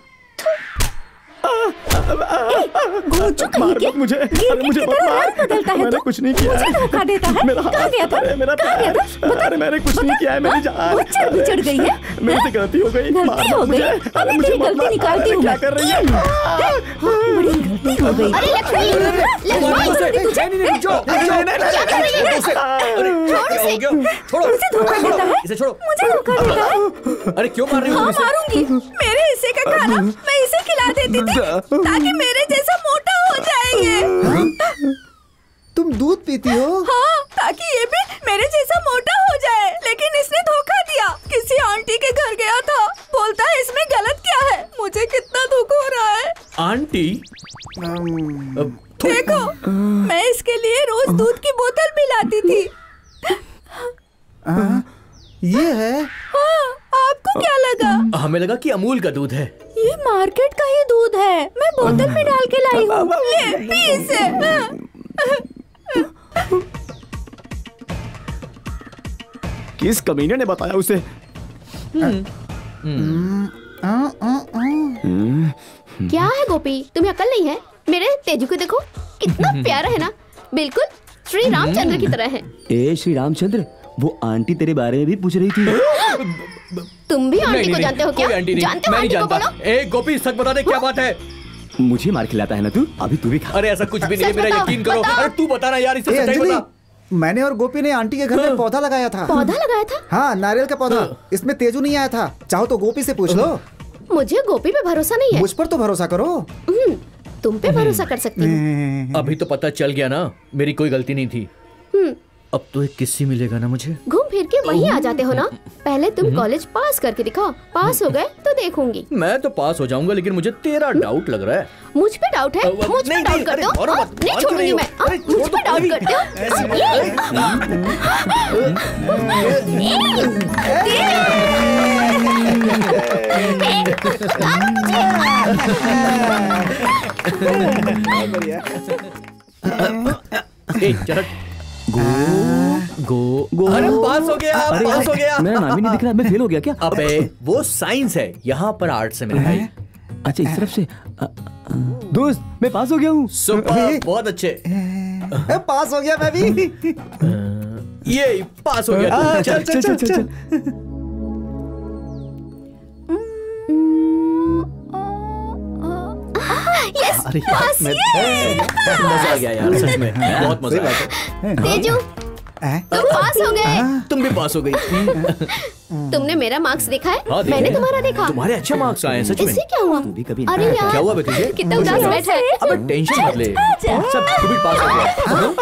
मार मत मुझे, अरे मुझे मत मार। बदलता है मैंने तो कुछ नहीं किया है। मुझे धोखा देता है। मेरा कहाँ गया था? अरे मेरा कहाँ गया था? अरे मैंने कुछ नहीं किया है, मेरी जान बहुत चढ़ बिछड़ गई है। मेरे से गलती हो गई। गलती हो गई? अरे मुझे तेरी गलती निकालती हूँ। क्या कर रही है? बड़ी गलती हो गई। अरे लक्ष्मी, लक्ष्मी तुझे नहीं नहीं जो क्या कर रही है? अरे क्या हो गया? छोड़ो, मुझे धोखा देता है। इसे छोड़ो। मुझे धोखा देता है। अरे क्यों मार रही हो हाँ तुम इसे? मारूंगी। मेरे हिस्से का खाना मैं इसे खिला देती थी ताकि मेरे जैसा मोटा हो जाएंगे। तुम दूध पीती हो? हाँ, ताकि ये भी मेरे जैसा मोटा हो जाए। लेकिन इसने धोखा दिया। किसी आंटी के घर गया था, बोलता है इसमें गलत क्या है। मुझे कितना दुख हो रहा है। आंटी देखो, मैं इसके लिए रोज दूध की बोतल भी लाती थी। आ, ये है? हाँ, आपको क्या लगा? हमें लगा कि अमूल का दूध है। ये मार्केट का ही दूध है। मैं बोतल में डाल के लाई हूँ। ले, पी इसे। किस कमीने ने बताया उसे? क्या है गोपी, तुम्हें अकल नहीं है? मेरे तेजू को देखो, कितना प्यारा है ना, बिल्कुल श्री रामचंद्र की तरह है। ए श्री रामचंद्र, वो आंटी तेरे बारे में भी पूछ रही थी। तुम भी आंटी को जानते हो क्या? कोई आंटी नहीं, जानते हो मैं नहीं आंटी को जानता। बोलो। ए गोपी, सच बता दे क्या बात है? मुझे मार खिलाता है ना तू, अभी तू भी खा। अरे ऐसा कुछ भी नहीं है, सच मेरा बताओ, यकीन करो। बताओ। अरे तू बता ना यार, इसे ए, सच्चाई अंजलि, बता। मैंने और गोपी ने आंटी के घर में पौधा लगाया था। पौधा लगाया था? हाँ, नारियल का पौधा। इसमें तेजू नहीं आया था। चाहो तो गोपी से पूछ लो। मुझे गोपी पे भरोसा नहीं है। मुझ पर तो भरोसा करो। हम्म, तुम पे भरोसा कर सकती हूँ। अभी तो पता चल गया ना, मेरी कोई गलती नहीं थी। हम्म, अब तो एक किस्सी मिलेगा ना मुझे। घूम फिर के वहीं आ जाते हो ना। पहले तुम कॉलेज पास करके दिखाओ, पास हो गए तो देखूंगी। मैं तो पास हो जाऊंगा, लेकिन मुझे तेरा डाउट लग रहा है। मुझ पे डाउट है? अब- मुझ पे नहीं, डाउट नहीं, करते हो? अरे मारो हाँ, मत, नहीं मार क्यों छोड़ूंगी रही हो? मैं। हाँ, अरे मुझ छोड़ पे दो, डाउट अभी। करते ए, चरक। गो गो गो। अरे पास हो गया, अरे पास हो गया। मेरा नाम ही नहीं दिख रहा, मैं फेल हो गया क्या? अबे वो साइंस है, यहाँ पर आर्ट से मेरे भाई। अच्छा, इस तरफ से। अ, अ, दोस्त, मैं पास हो गया हूँ। सुपर, बहुत अच्छे। ए, पास हो गया मैं भी। ये पास हो गया। आ, चल चल चल चल चल। यस, अरे पास, ये। मजा आ गया यार, सच में बहुत मजा आया। तेजू, तुम पास हो गए। तुम भी पास हो गई। तुमने मेरा मार्क्स देखा है? हाँ, देखा मैंने है। तुम्हारा देखा। तुम्हारे अच्छे मार्क्स आए हैं सच में। इससे क्या हुआ? तू भी कभी अरे यार, क्या हुआ बे तुझे? कितना उदास बैठा है। अबे टेंशन मत ले, सब तू भी पास हो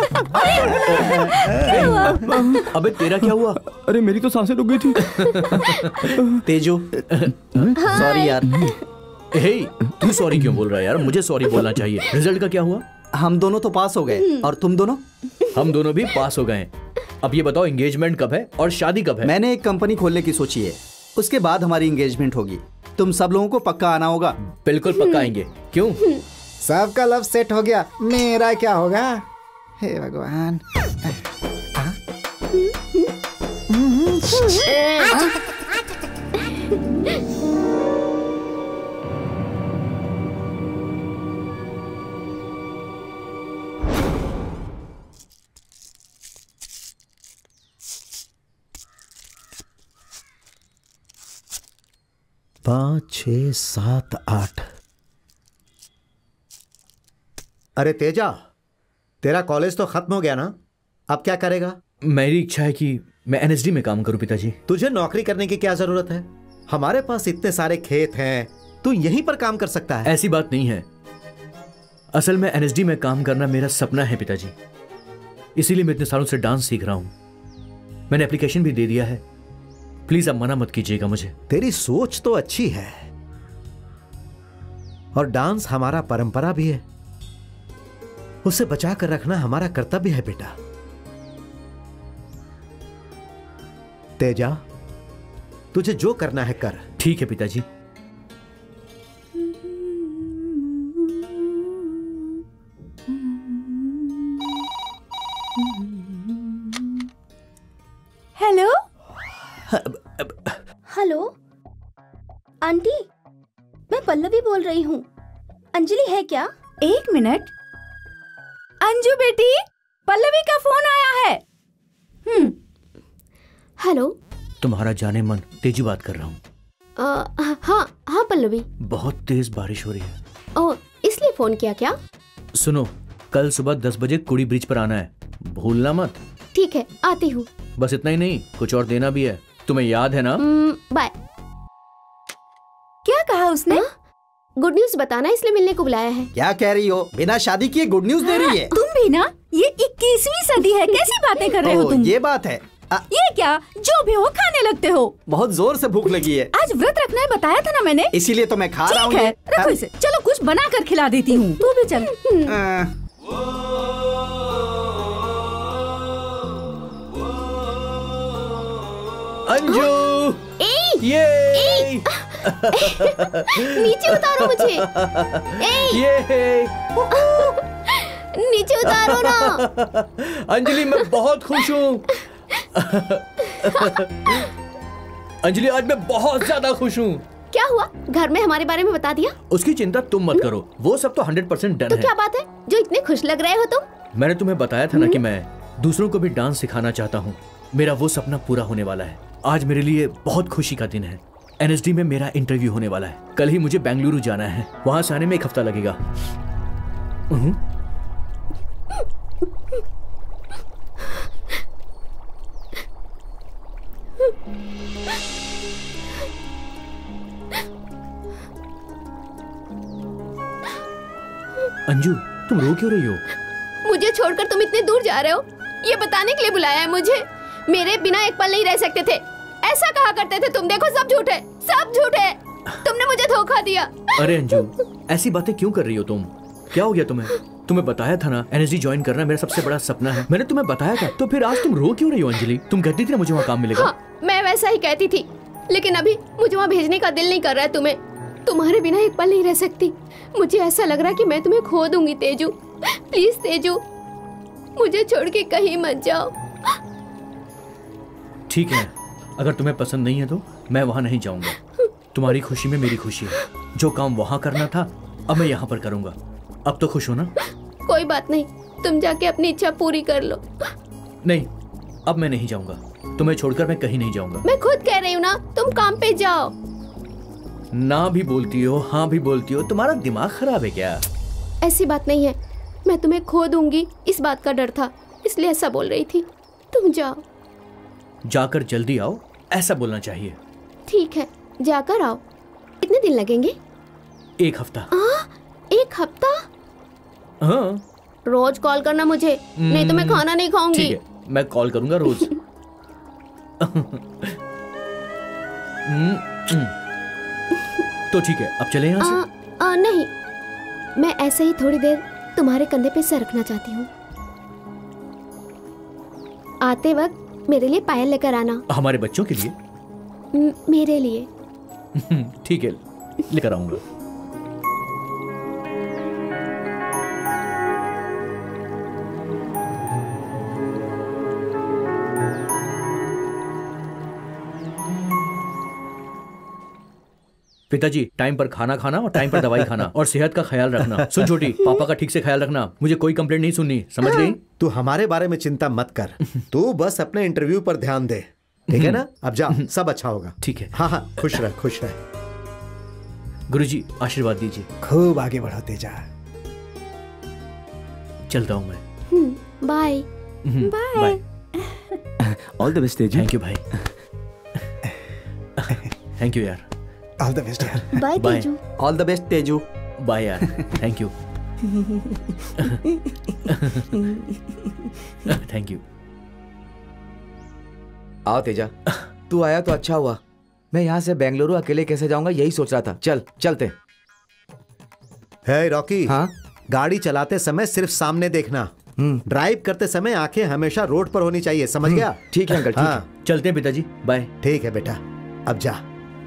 गया। अबे तेरा क्या हुआ? अरे मेरी तो सांसें रुक गई थी। तेजू, सॉरी यार। हे, तू सॉरी क्यों बोल रहा है यार? मुझे सॉरी बोलना चाहिए। रिजल्ट का क्या हुआ? हम दोनों तो पास हो गए, और तुम दोनों? हम दोनों भी पास हो गए। अब ये बताओ, एंगेजमेंट कब है और शादी कब है? मैंने एक कंपनी खोलने की सोची है, उसके बाद हमारी एंगेजमेंट होगी। तुम सब लोगों को पक्का आना होगा। बिल्कुल पक्का आएंगे। क्यों? सबका लव सेट हो गया, मेरा क्या होगा? हे भगवान। पाँच छः सात आठ। अरे तेजा, तेरा कॉलेज तो खत्म हो गया ना, अब क्या करेगा? मेरी इच्छा है कि मैं एन एस डी में काम करूं पिताजी। तुझे नौकरी करने की क्या जरूरत है? हमारे पास इतने सारे खेत हैं, तू यहीं पर काम कर सकता है। ऐसी बात नहीं है, असल में एन एस डी में काम करना मेरा सपना है पिताजी, इसीलिए मैं इतने सालों से डांस सीख रहा हूं। मैंने एप्लीकेशन भी दे दिया है, प्लीज आप मना मत कीजिएगा मुझे। तेरी सोच तो अच्छी है, और डांस हमारा परंपरा भी है, उसे बचा कर रखना हमारा कर्तव्य है बेटा। तेजा, तुझे जो करना है कर। ठीक है पिताजी। हेलो हेलो आंटी, मैं पल्लवी बोल रही हूँ। अंजलि है क्या? एक मिनट। अंजू बेटी, पल्लवी का फोन आया है। हम्म। हेलो। तुम्हारा जाने मन तेजी बात कर रहा हूँ। आ, हाँ हाँ पल्लवी। बहुत तेज बारिश हो रही है। ओ, इसलिए फोन किया क्या? सुनो, कल सुबह दस बजे कुड़ी ब्रिज पर आना है, भूलना मत। ठीक है, आती हूँ। बस इतना ही नहीं, कुछ और देना भी है। तुम्हें याद है ना? बाय। क्या कहा उसने? गुड न्यूज बताना इसलिए मिलने को बुलाया है। क्या कह रही हो? बिना शादी किए गुड न्यूज दे रही है? तुम भी ना, ये इक्कीसवीं सदी है, कैसी बातें कर रहे हो तुम? ये बात है। आ, ये क्या, जो भी हो खाने लगते हो। बहुत जोर से भूख लगी है। आज व्रत रखना है, बताया था ना मैंने। इसीलिए तो मैं खा रहा हूँ। ठीक है, रखो इसे। चलो कुछ बना कर खिला देती हूँ, तू भी चल। अंजू, ये नीचे उतारो मुझे। ये नीचे उतारो ना। अंजलि, मैं बहुत खुश हूँ। अंजलि, आज मैं बहुत ज्यादा खुश हूँ। क्या हुआ? घर में हमारे बारे में बता दिया? उसकी चिंता तुम मत करो, वो सब तो हंड्रेड परसेंट डन तो है। क्या बात है जो इतने खुश लग रहे हो तुम? मैंने तुम्हें बताया था ना कि मैं दूसरों को भी डांस सिखाना चाहता हूँ। मेरा वो सपना पूरा होने वाला है। आज मेरे लिए बहुत खुशी का दिन है। एन एस डी में मेरा इंटरव्यू होने वाला है। कल ही मुझे बेंगलुरु जाना है, वहां से आने में एक हफ्ता लगेगा। अंजू, तुम रो क्यों रही हो? मुझे छोड़कर तुम इतने दूर जा रहे हो, ये बताने के लिए बुलाया है मुझे। मेरे बिना एक पल नहीं रह सकते थे, ऐसा कहा करते थे तुम। देखो सब झूठ है, सब झूठ है। तुमने मुझे धोखा दिया। अरे अंजू, ऐसी बातें क्यों कर रही हो तुम? क्या हो गया तुम्हें? तुम्हें बताया था ना, एन एस डी ज्वाइन करना मेरा सबसे बड़ा सपना है। मैंने तुम्हें बताया था, तो फिर आज तुम रो क्यों रही हो अंजलि? तुम कहती थी ना मुझे वहाँ काम मिलेगा। हाँ, मैं वैसा ही कहती थी, लेकिन अभी मुझे वहाँ भेजने का दिल नहीं कर रहा है तुम्हें। तुम्हारे बिना एक पल नहीं रह सकती। मुझे ऐसा लग रहा है कि मैं तुम्हें खो दूंगी। तेजू, प्लीज तेजू, मुझे छोड़ के कहीं मत जाओ। ठीक है, अगर तुम्हें पसंद नहीं है तो मैं वहाँ नहीं जाऊंगा। तुम्हारी खुशी में मेरी खुशी है। जो काम वहाँ करना था अब मैं यहाँ पर करूंगा। अब तो खुश हो ना? कोई बात नहीं, तुम जाके अपनी इच्छा पूरी कर लो। नहीं, अब मैं नहीं जाऊंगा। तुम्हें छोड़कर मैं कहीं नहीं जाऊंगा। मैं खुद कह रही हूँ ना, तुम काम पे जाओ। ना भी बोलती हो, हाँ भी बोलती हो। तुम्हारा दिमाग खराब है क्या? ऐसी बात नहीं है, मैं तुम्हें खो दूंगी इस बात का डर था, इसलिए ऐसा बोल रही थी। तुम जाओ। जाकर जल्दी आओ, ऐसा बोलना चाहिए। ठीक है, जाकर आओ। कितने दिन लगेंगे? एक हफ्ता। आ, एक हफ्ता? हाँ। रोज कॉल करना मुझे, नहीं तो मैं खाना नहीं खाऊंगी। ठीक है, मैं कॉल करूंगा रोज। तो ठीक है, अब चले यहाँ से? आ, आ, नहीं, मैं ऐसे ही थोड़ी देर तुम्हारे कंधे पे सर रखना चाहती हूँ। आते वक्त मेरे लिए पायल लेकर आना। हमारे बच्चों के लिए? म, मेरे लिए। ठीक है, लेकर आऊंगा। पिताजी, टाइम पर खाना खाना और टाइम पर दवाई खाना और सेहत का ख्याल रखना। सुन छोटी, पापा का ठीक से ख्याल रखना। मुझे कोई कंप्लेंट नहीं सुननी, समझ गई? तू हमारे बारे में चिंता मत कर, तू बस अपने इंटरव्यू पर ध्यान दे, ठीक है ना? अब जा, सब अच्छा होगा। ठीक है। हाँ हाँ, खुश रह, खुश रह। गुरुजी, आशीर्वाद दीजिए। खूब आगे बढ़ो तेजा। चलता हूँ मैं। Bye. Bye. All the best Teju. Thank you भाई। थैंक यू यार। ऑल द बेस्ट यार। Bye Teju. All the best Teju. Bye यार, थैंक यू। Thank you. आओ तेजा, तू आया तो अच्छा हुआ। मैं यहाँ से बेंगलुरु अकेले कैसे जाऊंगा यही सोच रहा था। चल चलते। Hey Rocky. हाँ? गाड़ी चलाते समय सिर्फ सामने देखना, ड्राइव करते समय आंखें हमेशा रोड पर होनी चाहिए, समझ गया? ठीक है अंकल, ठीक है। चलते हैं पिताजी, बाय। ठीक है बेटा, अब जा।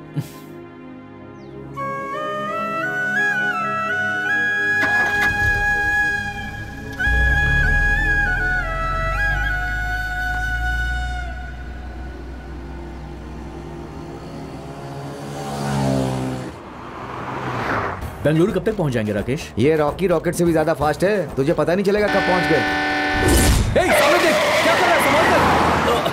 बेंगलुरु कब तक पहुंच जाएंगे राकेश? ये रॉकी रॉकेट से भी ज्यादा फास्ट है, तुझे पता नहीं चलेगा कब पहुंच गए। हे, सामने देख, क्या कर रहा है? संभाल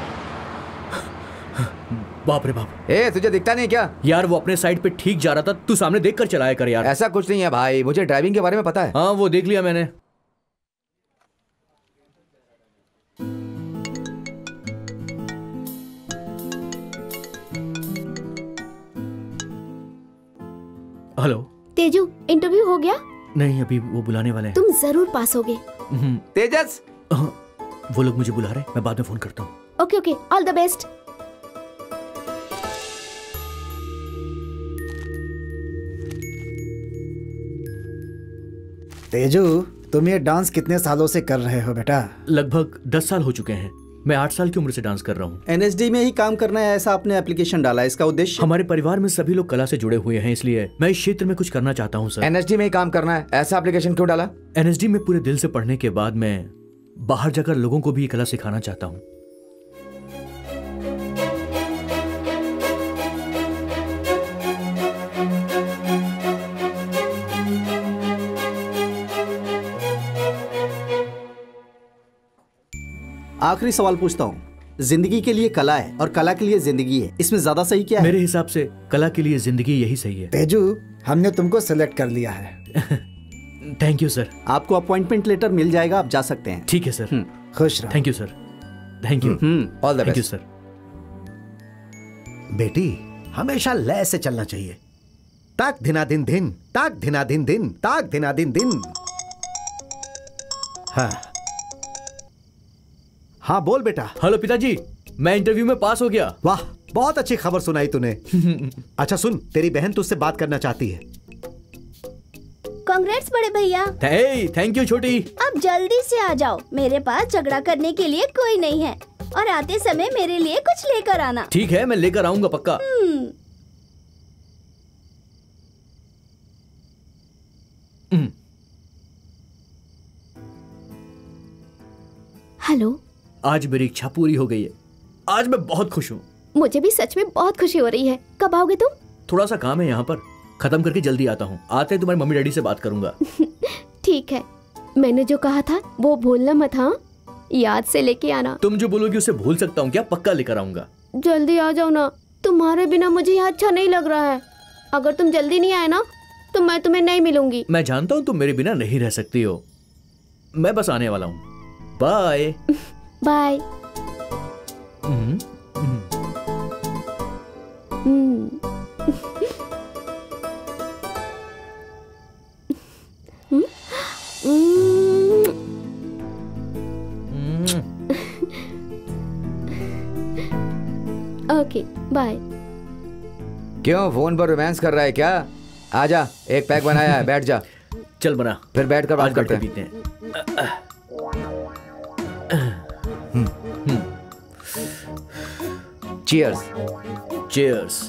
कर। बाप रे बाप। ए, तुझे दिखता नहीं क्या? यार वो अपने साइड पे ठीक जा रहा था, तू सामने देख कर चलाया कर यार। ऐसा कुछ नहीं है भाई, मुझे ड्राइविंग के बारे में पता है। हाँ वो देख लिया मैंने। हेलो तेजू, इंटरव्यू हो गया? नहीं, अभी वो बुलाने वाले हैं। तुम जरूर पास होगे। तेजस, वो लोग मुझे बुला रहे हैं, मैं बाद में फोन करता हूँ। Okay okay, all the best. Teju, तुम ये डांस कितने सालों से कर रहे हो बेटा? लगभग दस साल हो चुके हैं। मैं आठ साल की उम्र से डांस कर रहा हूँ। एन एस डी में ही काम करना है ऐसा आपने एप्लीकेशन डाला, इसका उद्देश्य? हमारे परिवार में सभी लोग कला से जुड़े हुए हैं, इसलिए मैं इस क्षेत्र में कुछ करना चाहता हूँ सर। एन एस डी में ही काम करना है, ऐसा एप्लीकेशन क्यों डाला? एन एस डी में पूरे दिल से पढ़ने के बाद मैं बाहर जाकर लोगों को भी ये कला सिखाना चाहता हूँ। आखिरी सवाल पूछता हूँ, जिंदगी के लिए कला है और कला के लिए जिंदगी है, इसमें ज्यादा सही क्या है? मेरे हिसाब से कला के लिए जिंदगी यही सही है। तेजू, हमने तुमको सिलेक्ट कर लिया है। Thank you sir. आपको अपॉइंटमेंट लेटर मिल जाएगा, आप जा सकते हैं। ठीक है सर। खुश रहो। Thank you sir. Thank you. All the thank you best. Sir. बेटी, हमेशा लय से चलना चाहिए। ताक धिना दिन दिन, ताक धिना दिन दिन, ताक धिना दिन दिन। हाँ हाँ बोल बेटा। हेलो पिताजी, मैं इंटरव्यू में पास हो गया। वाह, बहुत अच्छी खबर सुनाई तूने। अच्छा सुन, तेरी बहन तुझसे बात करना चाहती है। कांग्रेट्स बड़े भैया। थैंक यू छोटी। अब जल्दी से आ जाओ, मेरे पास झगड़ा करने के लिए कोई नहीं है, और आते समय मेरे लिए कुछ लेकर आना। ठीक है, मैं लेकर आऊंगा पक्का। हेलो, आज मेरी इच्छा पूरी हो गई है। आज मैं बहुत खुश हूँ। मुझे भी सच में बहुत खुशी हो रही है। कब आओगे तुम? थोड़ा सा काम है यहाँ पर, खत्म करके जल्दी आता हूँ। आते ही तुम्हारी मम्मी डैडी से बात करूंगा। ठीक है, मैंने जो कहा था वो भूलना मत। हाँ, याद से लेके आना। तुम जो बोलोगी उसे भूल सकता हूँ क्या? पक्का लेकर आऊंगा। जल्दी आ जाओ ना, तुम्हारे बिना मुझे यहाँ अच्छा नहीं लग रहा है। अगर तुम जल्दी नहीं आए ना तो मैं तुम्हें नहीं मिलूंगी। मैं जानता हूँ तुम मेरे बिना नहीं रह सकती हो। मैं बस आने वाला हूँ। Bye bye. Okay bye. क्यों फोन पर रोमांस कर रहा है क्या? आजा, एक पैक बनाया है, बैठ जा। चल बना, फिर बैठ कर बात करते पीते हैं। चीयर्स। चीयर्स।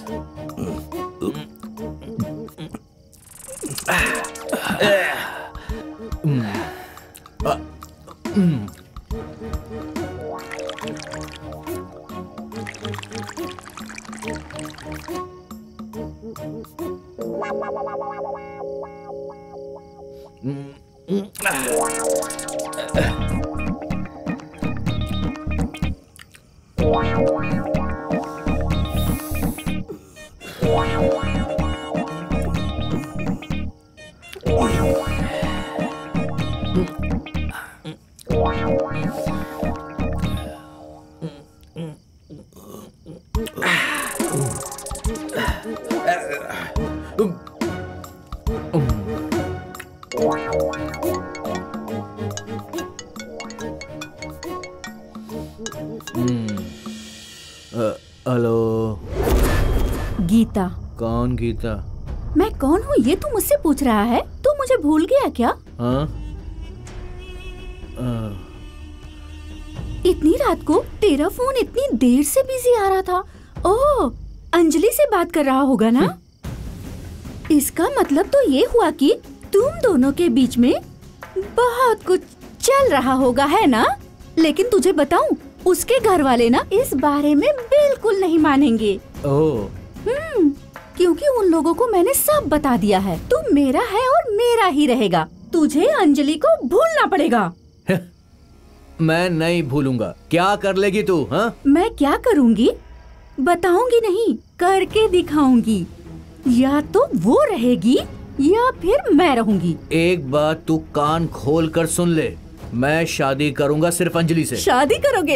हेलो गीता। कौन गीता? मैं कौन हूँ ये तू मुझसे पूछ रहा है? तू मुझे भूल गया क्या? हाँ? इतनी रात को तेरा फोन इतनी देर से बिजी आ रहा था। ओह, अंजलि से बात कर रहा होगा ना? इसका मतलब तो ये हुआ कि तुम दोनों के बीच में बहुत कुछ चल रहा होगा, है ना? लेकिन तुझे बताऊं, उसके घर वाले ना इस बारे में बिल्कुल नहीं मानेंगे। ओह। हम्म, क्योंकि उन लोगों को मैंने सब बता दिया है। तू मेरा है और मेरा ही रहेगा। तुझे अंजलि को भूलना पड़ेगा। मैं नहीं भूलूंगा। क्या कर लेगी तू? हाँ? मैं क्या करूंगी बताऊंगी नहीं, करके दिखाऊंगी। या तो वो रहेगी या फिर मैं रहूंगी। एक बात तू कान खोल कर सुन ले, मैं शादी करूंगा सिर्फ अंजलि से। शादी करोगे?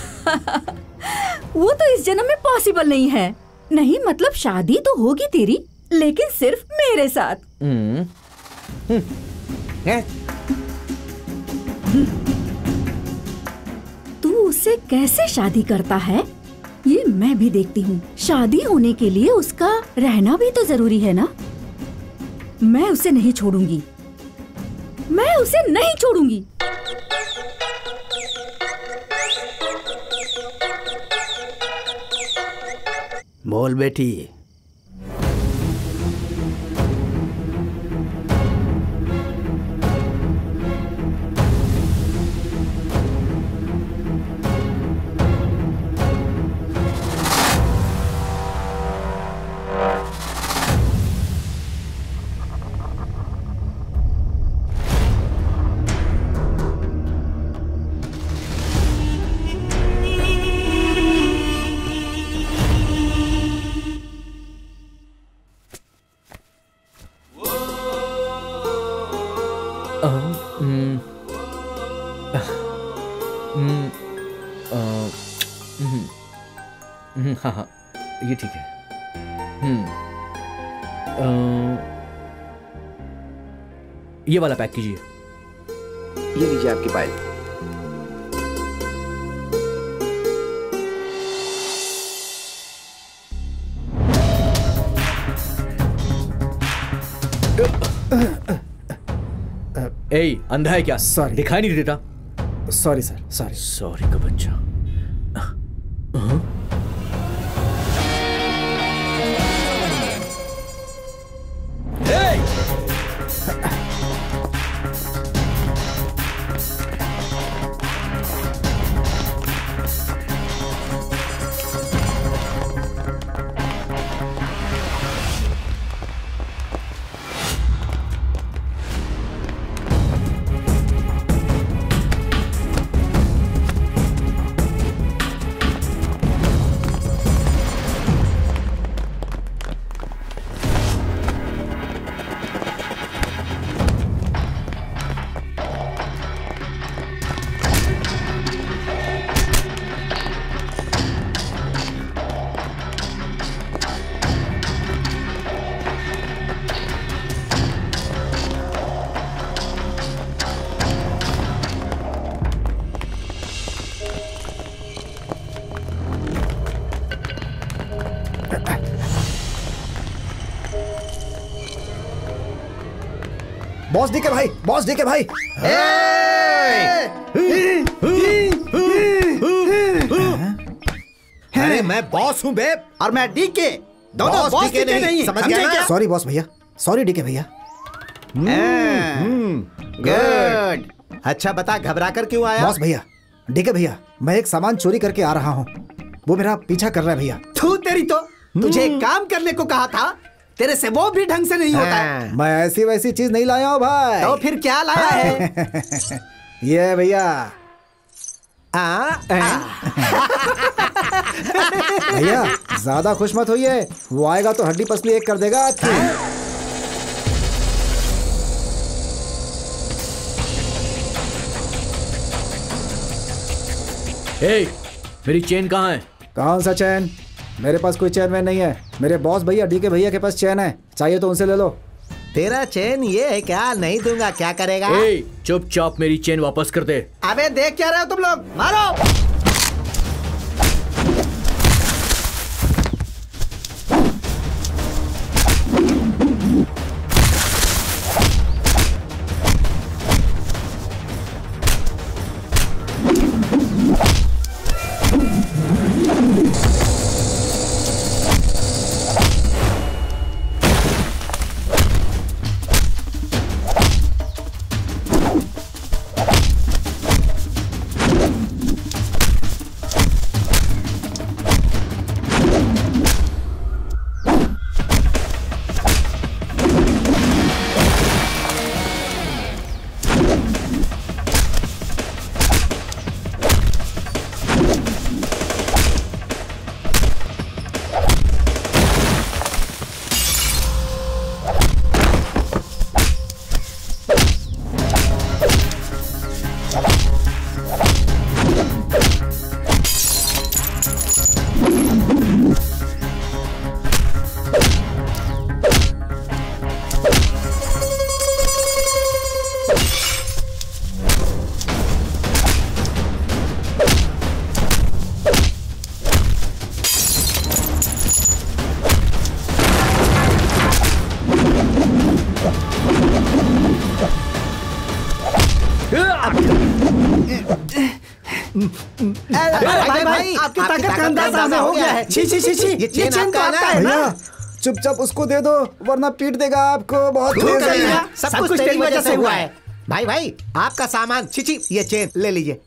वो तो इस जन्म में पॉसिबल नहीं है। नहीं मतलब शादी तो होगी तेरी, लेकिन सिर्फ मेरे साथ। हम्म। तू उससे कैसे शादी करता है ये मैं भी देखती हूँ। शादी होने के लिए उसका रहना भी तो जरूरी है ना। मैं उसे नहीं छोड़ूंगी, मैं उसे नहीं छोड़ूंगी। बोल बेटी। हाँ हाँ, ये ठीक है। हम्म, ये वाला पैक कीजिए। ये लीजिए आपकी फाइल। ए, अंधा है क्या? सॉरी, दिखाई नहीं देता। Sorry sir, sorry. सॉरी का बच्चा। बॉस डीके भाई, बॉस डीके भाई। अरे मैं बॉस हूँ बे, और मैं डीके। दोनों बॉस डीके नहीं, समझ गया क्या? सॉरी बॉस भैया, सॉरी डीके भैया। गुड। अच्छा बता, घबरा कर क्यों आया? बॉस भैया, डीके भैया, मैं एक सामान चोरी करके आ रहा हूँ। वो मेरा पीछा कर रहा है भैया। तू तेरी तो, तुझे काम करने को कहा था, तेरे से वो भी ढंग से नहीं होता है। मैं ऐसी वैसी चीज नहीं लाया हूँ भाई। तो फिर क्या लाया है? ये भैया। भैया ज्यादा खुश मत होइए, वो आएगा तो हड्डी पसली एक कर देगा आपकी। ए, मेरी चेन कहाँ है? कौन सा चैन? मेरे पास कोई चैन वैन नहीं है। मेरे बॉस भैया डीके भैया के पास चैन है, चाहिए तो उनसे ले लो। तेरा चैन ये है क्या? नहीं दूंगा, क्या करेगा? ए, चुपचाप मेरी चेन वापस कर दे। अबे देख क्या रहे हो तुम लोग, मारो। भाई भाई आपकी ताकत का अंदाजा हो गया है। छी छी छी छी ये चेन तो आपका है ना। चुपचाप उसको दे दो वरना पीट देगा आपको। बहुत सब कुछ तेरी वजह से हुआ है। भाई भाई आपका सामान, छी छी ये चेन ले लीजिए।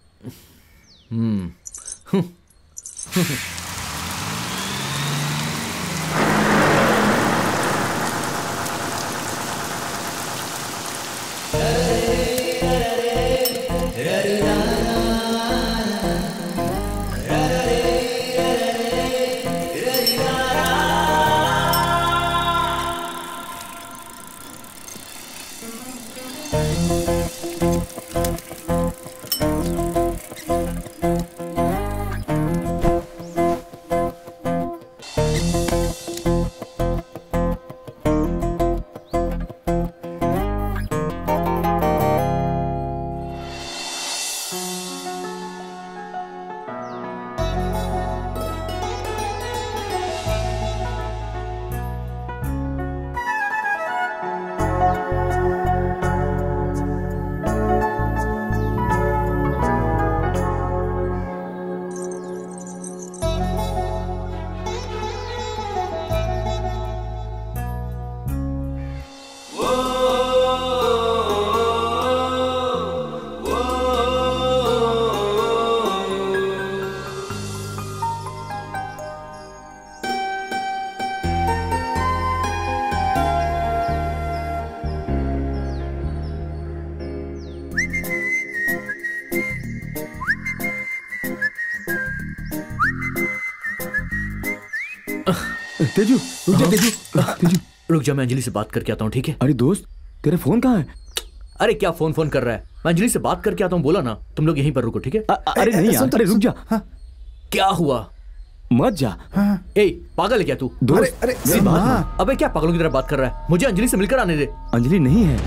तेजू रुक जा। तेजू तेजू रुक जा, मैं अंजलि से बात करके आता हूँ, ठीक है? अरे दोस्त तेरा फोन कहाँ है? अरे क्या फोन फोन कर रहा है? मैं अंजलि से बात करके आता हूँ, बोला ना। तुम लोग यहीं पर रुको, ठीक है? अरे नहीं यार, अरे रुक जा। हाँ। क्या हुआ? मत जा। हाँ। ए पागल है क्या तू? दोस्त अरे अरे बात। अबे क्या पागलों की तरह बात कर रहा है? मुझे अंजलि से मिलकर आने दे। अंजलि नहीं है।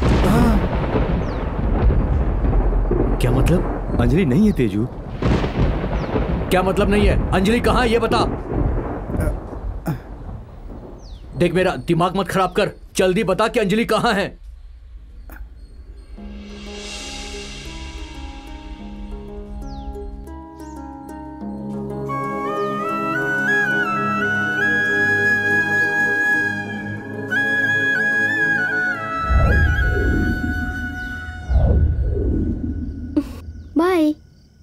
क्या मतलब? अंजलि नहीं है तेजू। क्या मतलब नहीं है? अंजलि कहाँ है ये बता। देख मेरा दिमाग मत खराब कर, जल्दी बता कि अंजलि कहाँ है। बाय।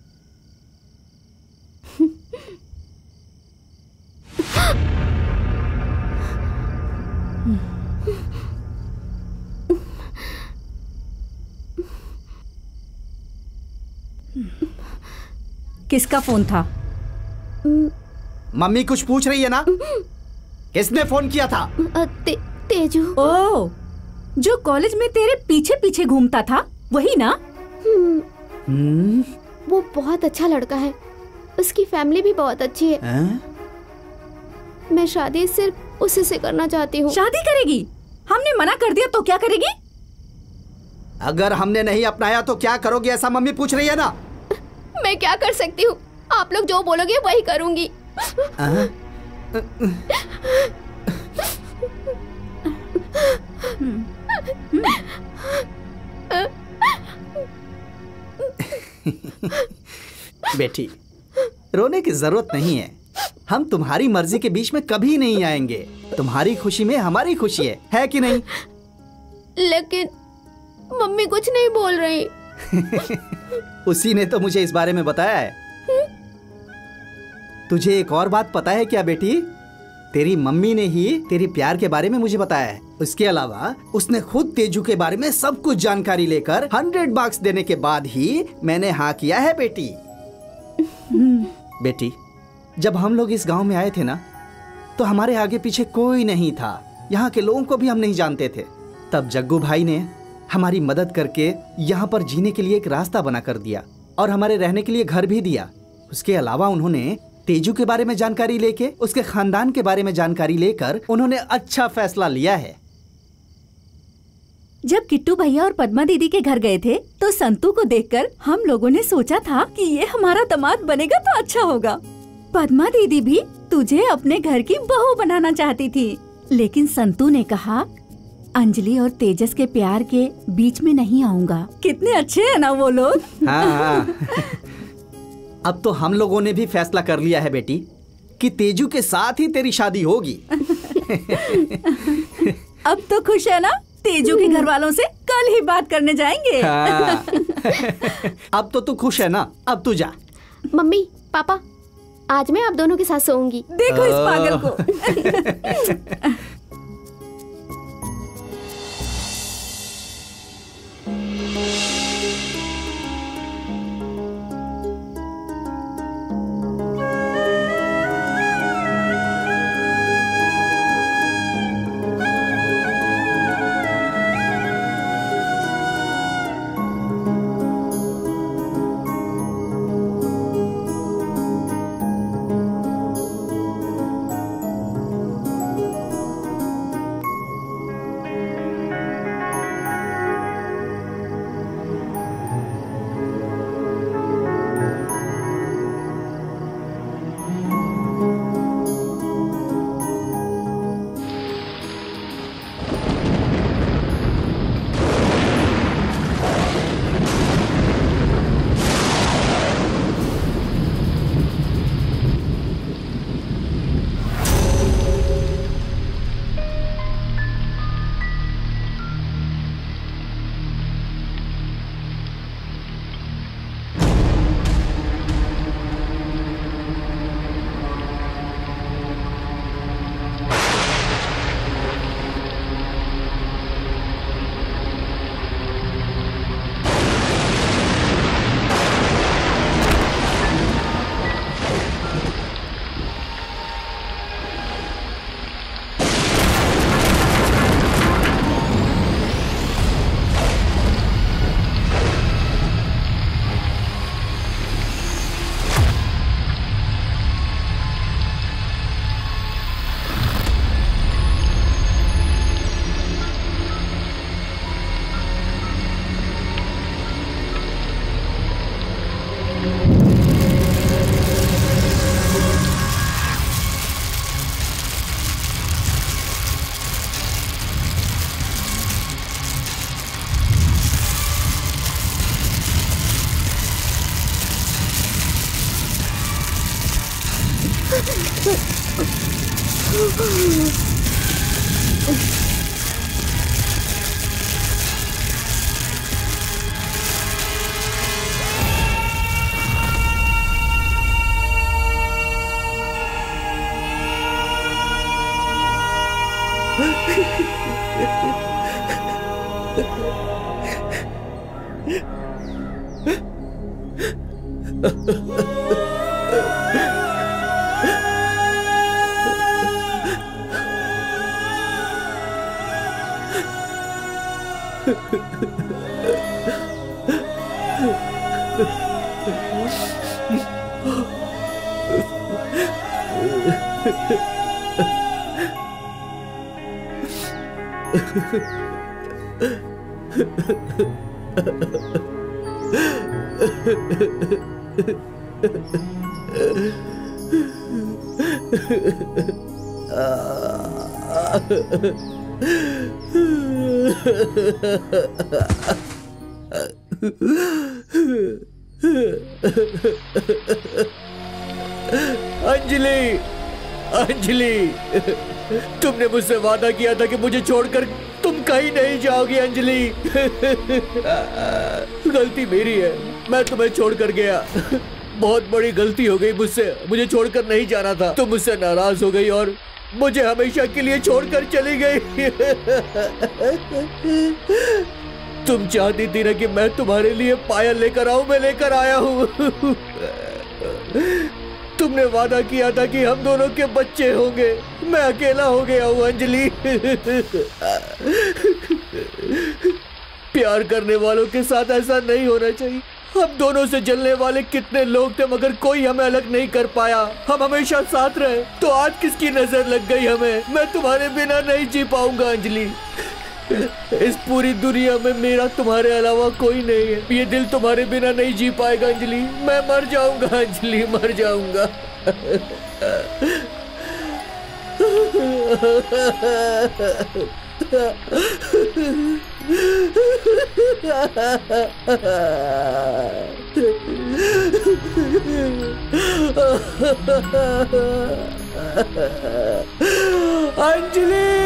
किसका फोन था? मम्मी कुछ पूछ रही है ना? किसने फोन किया था? ते, तेजू। ओ, जो कॉलेज में तेरे पीछे पीछे घूमता था वही ना? हम्म। वो बहुत अच्छा लड़का है, उसकी फैमिली भी बहुत अच्छी है। आ? मैं शादी सिर्फ उसी से करना चाहती हूँ। शादी करेगी? हमने मना कर दिया तो क्या करेगी? अगर हमने नहीं अपनाया तो क्या करोगी, ऐसा मम्मी पूछ रही है ना? मैं क्या कर सकती हूँ? आप लोग जो बोलोगे वही करूँगी। बेटी, रोने की जरूरत नहीं है। हम तुम्हारी मर्जी के बीच में कभी नहीं आएंगे। तुम्हारी खुशी में हमारी खुशी है, है कि नहीं? लेकिन मम्मी कुछ नहीं बोल रही। उसी ने तो मुझे इस बारे में बताया है। तुझे एक और बात पता है क्या बेटी? तेरी मम्मी ने ही तेरी प्यार के बारे में मुझे बताया है। उसके अलावा उसने खुद तेजू के बारे में सब कुछ जानकारी लेकर हंड्रेड मार्क्स देने के बाद ही मैंने हाँ किया है बेटी। बेटी, जब हम लोग इस गांव में आए थे ना, तो हमारे आगे पीछे कोई नहीं था। यहाँ के लोगों को भी हम नहीं जानते थे। तब जग्गू भाई ने हमारी मदद करके यहाँ पर जीने के लिए एक रास्ता बना कर दिया और हमारे रहने के लिए घर भी दिया। उसके अलावा उन्होंने तेजू के बारे में जानकारी लेके, उसके खानदान के बारे में जानकारी लेकर उन्होंने अच्छा फैसला लिया है। जब किट्टू भैया और पद्मा दीदी के घर गए थे तो संतू को देखकर हम लोगों ने सोचा था कि ये हमारा दामाद बनेगा तो अच्छा होगा। पद्मा दीदी भी तुझे अपने घर की बहू बनाना चाहती थी, लेकिन संतू ने कहा अंजलि और तेजस के प्यार के बीच में नहीं आऊंगा। कितने अच्छे हैं ना वो लोग। हाँ हाँ। अब तो हम लोगों ने भी फैसला कर लिया है बेटी कि तेजू के साथ ही तेरी शादी होगी। अब तो खुश है ना? तेजू के घर वालों से कल ही बात करने जाएंगे। हाँ। अब तो तू खुश है ना? अब तू जा। मम्मी पापा, आज मैं आप दोनों के साथ सोऊंगी। देखो इस पागल को। अंजलि, अंजलि, तुमने मुझसे वादा किया था कि मुझे छोड़कर तुम कहीं नहीं जाओगी अंजलि। गलती मेरी है, मैं तुम्हें छोड़कर गया। बहुत बड़ी गलती हो गई मुझसे, मुझे छोड़कर नहीं जाना था। तुम मुझसे नाराज हो गई और मुझे हमेशा के लिए छोड़कर चली गई। तुम चाहती थी ना कि मैं तुम्हारे लिए पायल लेकर आऊं, मैं लेकर आया हूं। तुमने वादा किया था कि हम दोनों के बच्चे होंगे, मैं अकेला हो गया हूं अंजलि। प्यार करने वालों के साथ ऐसा नहीं होना चाहिए। हम दोनों से जलने वाले कितने लोग थे, मगर कोई हमें अलग नहीं कर पाया। हम हमेशा साथ रहे, तो आज किसकी नजर लग गई हमें? मैं तुम्हारे बिना नहीं जी पाऊंगा अंजलि। इस पूरी दुनिया में मेरा तुम्हारे अलावा कोई नहीं है। ये दिल तुम्हारे बिना नहीं जी पाएगा अंजलि। मैं मर जाऊंगा अंजलि, मर जाऊंगा। अंजलि,